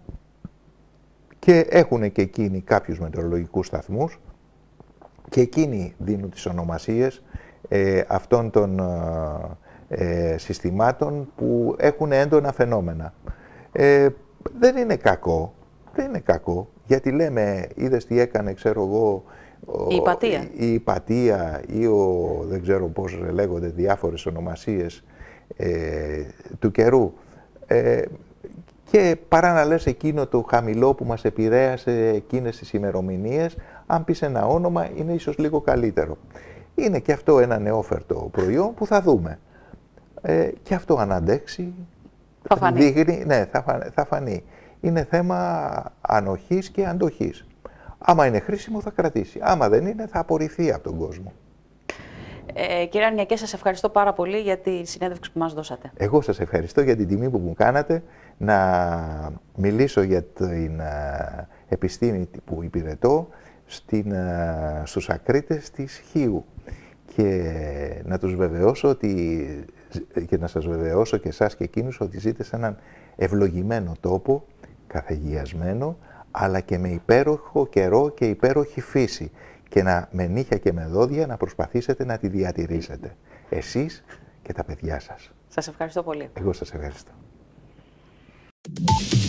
και έχουν και εκείνοι κάποιους μετεωρολογικούς σταθμούς και εκείνοι δίνουν τις ονομασίες ε, αυτών των ε, συστημάτων που έχουν έντονα φαινόμενα. Ε, δεν είναι κακό, δεν είναι κακό, γιατί λέμε, είδες τι έκανε, ξέρω εγώ, η Υπατία. Η, η Υπατία ή ο, δεν ξέρω πώς λέγονται, διάφορες ονομασίες ε, του καιρού. Ε, και παρά να λες εκείνο το χαμηλό που μας επηρέασε εκείνες τις ημερομηνίες, αν πεις ένα όνομα είναι ίσως λίγο καλύτερο. Είναι και αυτό ένα νεόφερτο προϊόν που θα δούμε. Ε, και αυτό αν αντέξει, θα φανεί. Δείχνει, ναι, θα, φα, θα φανεί. Είναι θέμα ανοχής και αντοχής. Άμα είναι χρήσιμο θα κρατήσει. Άμα δεν είναι θα απορριφθεί από τον κόσμο. Ε, κύριε Αρνιακέ, σας ευχαριστώ πάρα πολύ για τη συνέντευξη που μας δώσατε. Εγώ σας ευχαριστώ για την τιμή που μου κάνατε να μιλήσω για την uh, επιστήμη που υπηρετώ στην, uh, στους ακρίτες της Χίου και να τους βεβαιώσω ότι, και να σας βεβαιώσω και εσάς και εκείνους ότι ζείτε σε έναν ευλογημένο τόπο, καθεγιασμένο, αλλά και με υπέροχο καιρό και υπέροχη φύση και να, με νύχια και με δόντια να προσπαθήσετε να τη διατηρήσετε. Εσείς και τα παιδιά σας. Σας ευχαριστώ πολύ. Εγώ σας ευχαριστώ.